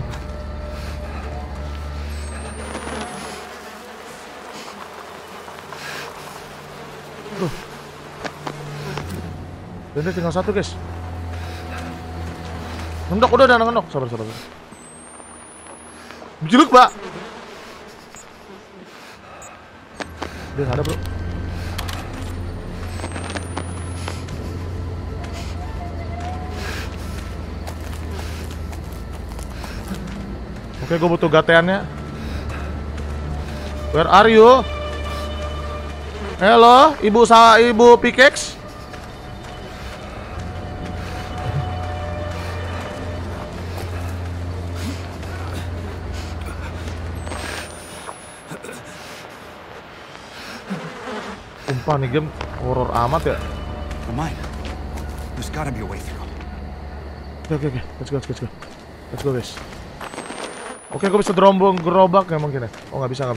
Dan tinggal 1, guys. Ngendok, udah ngendok. Sabar. Jeluk, Pak. Dia nggak ada, bro. Oke, gue butuh gateannya. Where are you? Hello, ibu pickaxe. Sumpah nih game horor amat ya. Come on. There's gotta be a way through. Oke. Let's go, guys. Oke, gue bisa terombong gerobak ya mungkin ya. Oh, nggak bisa.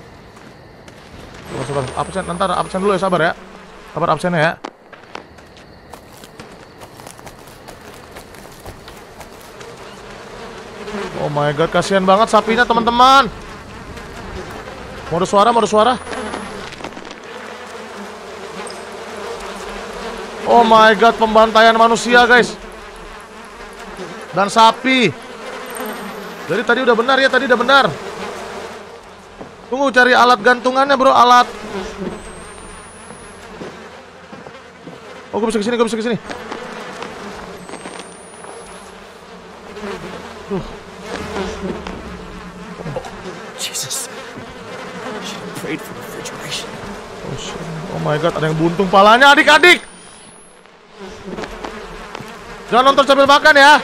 Sabar. Absen dulu ya, sabar ya. Sabar absennya ya. Oh my god, kasihan banget sapinya, teman-teman. Mode suara. Oh my god, pembantaian manusia, guys. Dan sapi. Jadi tadi udah benar ya, Tunggu, cari alat gantungannya, bro, alat. Oh, gue bisa kesini. Jesus. She prayed for refrigeration. Oh my god, ada yang buntung palanya, adik-adik. Jangan nonton sambil makan ya.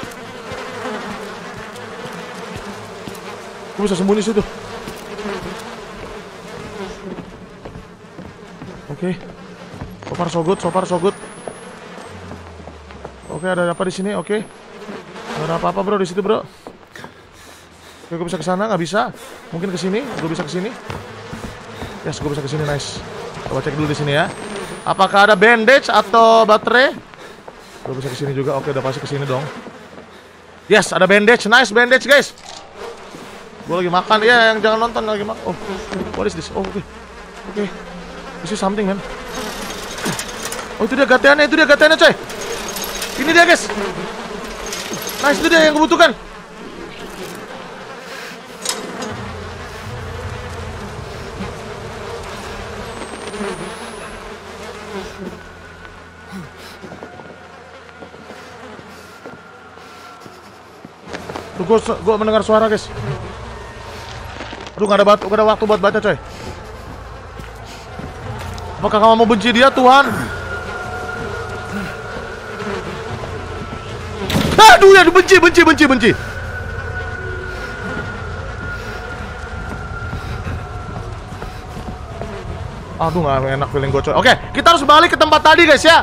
Gue bisa sembunyi situ. Oke. So far so good. Oke, ada apa di sini? Oke. Gak ada apa-apa, bro, di situ, bro. Oke, gue bisa ke sana, nggak bisa. Mungkin ke sini, gue bisa ke sini. Yes, gue bisa ke sini, nice. Coba cek dulu di sini ya. Apakah ada bandage atau baterai? Gue bisa ke sini juga. Oke, udah pasti ke sini dong. Yes, ada bandage. Nice bandage, guys. Gue lagi makan, ya yang jangan nonton lagi makan. Oh, what is this? Oh, oke. This is something, man. Oh, itu dia gateannya, coy. Ini dia, guys. Nice, itu dia yang kebutuhan. Tuh, gue mendengar suara, guys. Aduh, gak ada waktu buat baca, coy. Apakah kamu mau benci dia, Tuhan? Aduh, ya, benci. Aduh, gak enak feeling gue, coy. Oke, kita harus balik ke tempat tadi, guys, ya.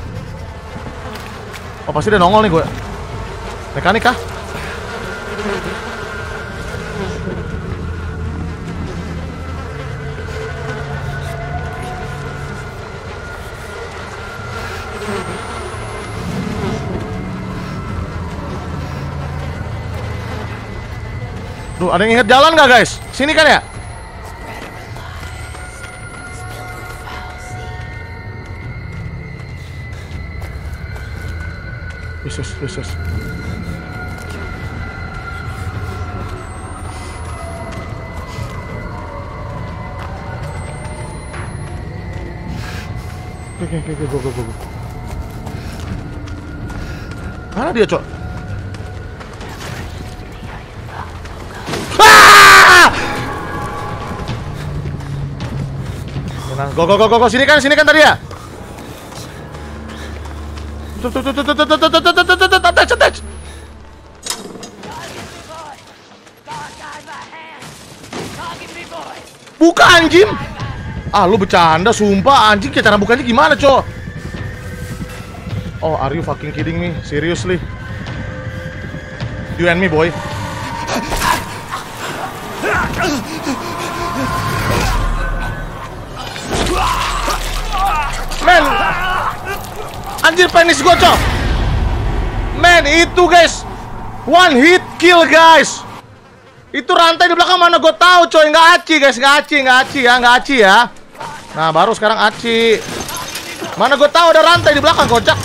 Oh, pasti dia nongol nih gue. Mekanik kah? Duh, ada yang inget jalan nggak, guys? Sini kan ya? Yesus. Oke, go. Mana dia, Cok? Go, sini kan tadi ya? Touch. Buka, anjing. Ah, lu bercanda, sumpah, anjing. Cara bukanya gimana, Cok? Oh, are you fucking kidding me? Seriously? You and me, boy. Men, anjir, penis gua, Cok. Men, itu, guys, one hit kill, guys. Itu rantai di belakang mana gue tahu, coy. Nggak aci, guys, nggak aci ya. Nah, baru sekarang aci. Mana gue tahu ada rantai di belakang, kocak.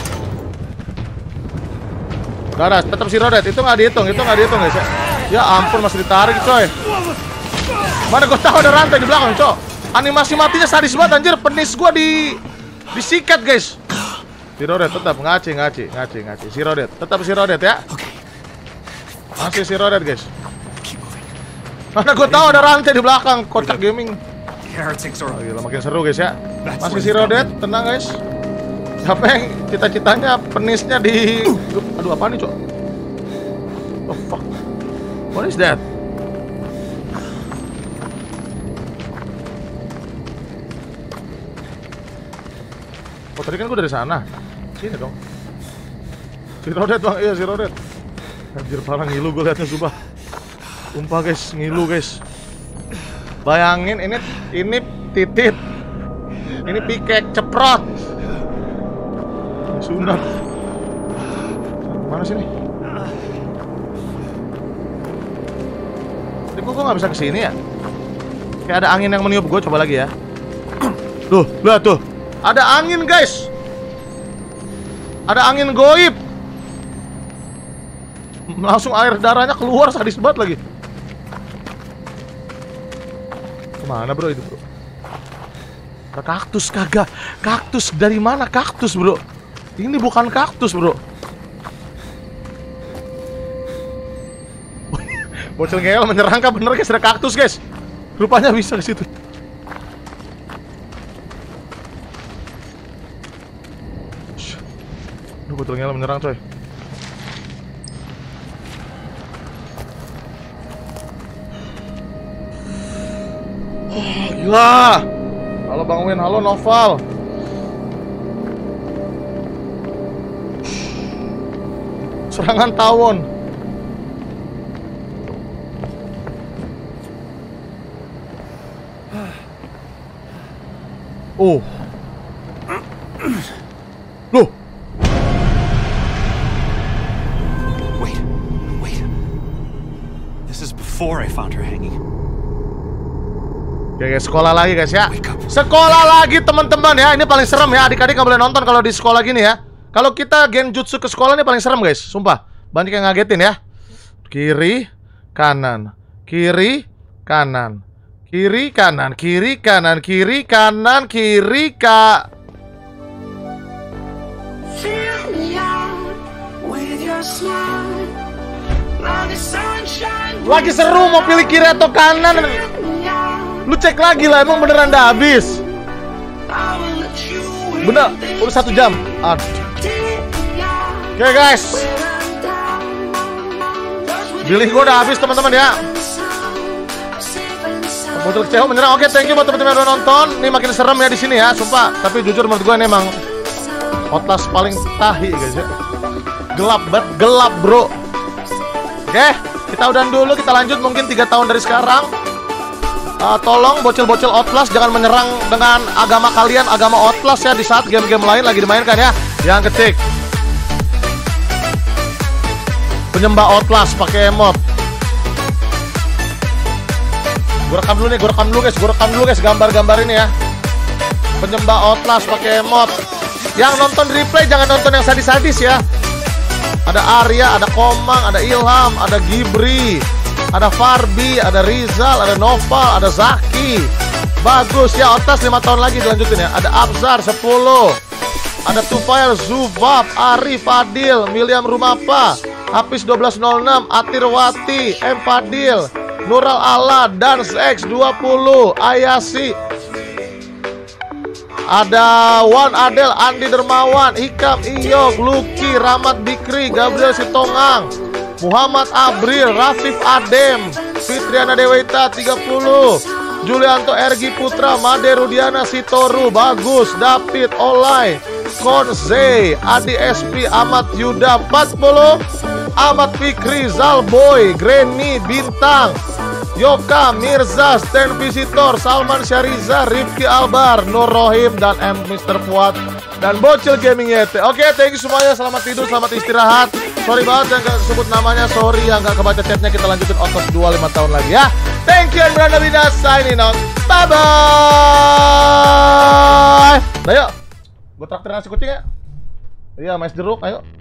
Garas, tetap si Rodet. Itu nggak dihitung, guys. Ya ampun, masih ditarik, coy. Mana gue tahu ada rantai di belakang, coy. Animasi matinya sadis banget, anjir. Penis gue disikat, guys. Si Rodet tetap ngaci. Si Rodet, tetap si Rodet ya. Masih si Rodet, guys. Mana gue tahu ada rantai di belakang, kocak gaming. Oh, gila, makin seru, guys ya. Masih si Rodet, tenang, guys. Siapa yang cita-citanya penisnya di... Aduh, apa nih, Cok? Oh, fuck. What is that? Oh, tadi kan gue dari sana. Sini dong. Si Rodet, bang. Iya, si Rodet. Anjir, parah ngilu gue liatnya, sumpah. Sumpah, guys, ngilu, guys. Bayangin, ini titit. Ini pikek, ceprot. Sunat. Mana sini? Tapi kok nggak bisa kesini ya? Kayak ada angin yang meniup gue, coba lagi ya. Tuh, lihat tuh. Ada angin, guys. Ada angin goib. Langsung air darahnya keluar, sadis banget lagi. Kemana, bro, itu, bro? Kaktus kagak. Kaktus dari mana kaktus, bro? Ini bukan kaktus, bro. Bocil ngeyel menyerangkan bener, guys. Ada kaktus, guys. Rupanya bisa ke situ. Duh, bocil ngeyel menyerang, coy. Oh, gila. Halo Bang Win, halo Noval. Serangan tawon. Oh. Loh. Wait. This is before before I found her hanging. Oke guys, sekolah lagi guys ya. Sekolah lagi teman-teman ya. Ini paling serem ya. Adik-adik nggak boleh nonton kalau di sekolah gini ya. Kalau kita genjutsu ke sekolah ini paling serem guys. Sumpah. Banyak yang ngagetin ya. Kiri, kanan, kiri, kanan, kiri, kanan, kiri, kanan, kiri, kanan, kiri, kak. Lagi seru mau pilih kiri atau kanan. Lu cek lagi lah, emang beneran udah habis. Bener, udah 1 jam. Oke guys, pilih gue udah habis teman-teman ya. Muncul kecewa menyerang. Oke, thank you buat teman-teman yang udah nonton. Ini makin serem ya di sini ya, sumpah. Tapi jujur menurut gue ini emang Outlast paling tahi guys ya. Gelap banget, gelap bro. Oke, kita udahan dulu, kita lanjut mungkin 3 tahun dari sekarang. Tolong bocil-bocil Outlast jangan menyerang dengan agama kalian, agama Outlast ya, di saat game-game lain lagi dimainkan ya. Yang ketik penyembah Outlast pakai emot. Gue rekam dulu nih, gue rekam dulu guys gambar-gambar ini ya. Penyembah Outlast pakai emot. Yang nonton replay jangan nonton yang sadis-sadis ya. Ada Arya, ada Komang, ada Ilham, ada Gibri, ada Farbi, ada Rizal, ada Noval, ada Zaki. Bagus ya, Outlast 5 tahun lagi dilanjutin ya. Ada Abzar 10, ada Tufail, Zubab, Arif, Fadil, Miliam Rumapa, Hafiz 1206, Atirwati, M Fadil, Nural Ala, Dans X 20, Ayasi, ada Wan Adel, Andi Dermawan, Ikam, Iyok, Luki, Rahmat Bikri, Gabriel Sitongang, Muhammad Abril, Rafif Adem, Fitriana Dewaita 30, Julianto Ergi Putra, Made Rudiana Sitoru, Bagus, David Olay, Konze, Adi SP, Ahmad Yuda 40, Ahmad Fikri, Zalboy, Granny, Bintang, Yoka, Mirza, Stand Visitor, Salman Syariza, Rifki Albar, Nur Rohim, dan M. Mr. Fuad, dan Bocil Gaming YT. Oke, thank you semuanya, selamat tidur, selamat istirahat. Sorry banget yang gak sebut namanya, sorry yang gak kebaca chatnya. Kita lanjutin Outlast 2 5 tahun lagi ya. Thank you and Branda Bina signing out. Bye-bye. Nah yuk, gue traktir nasi kucing ya. Iya, mais jeruk, ayo.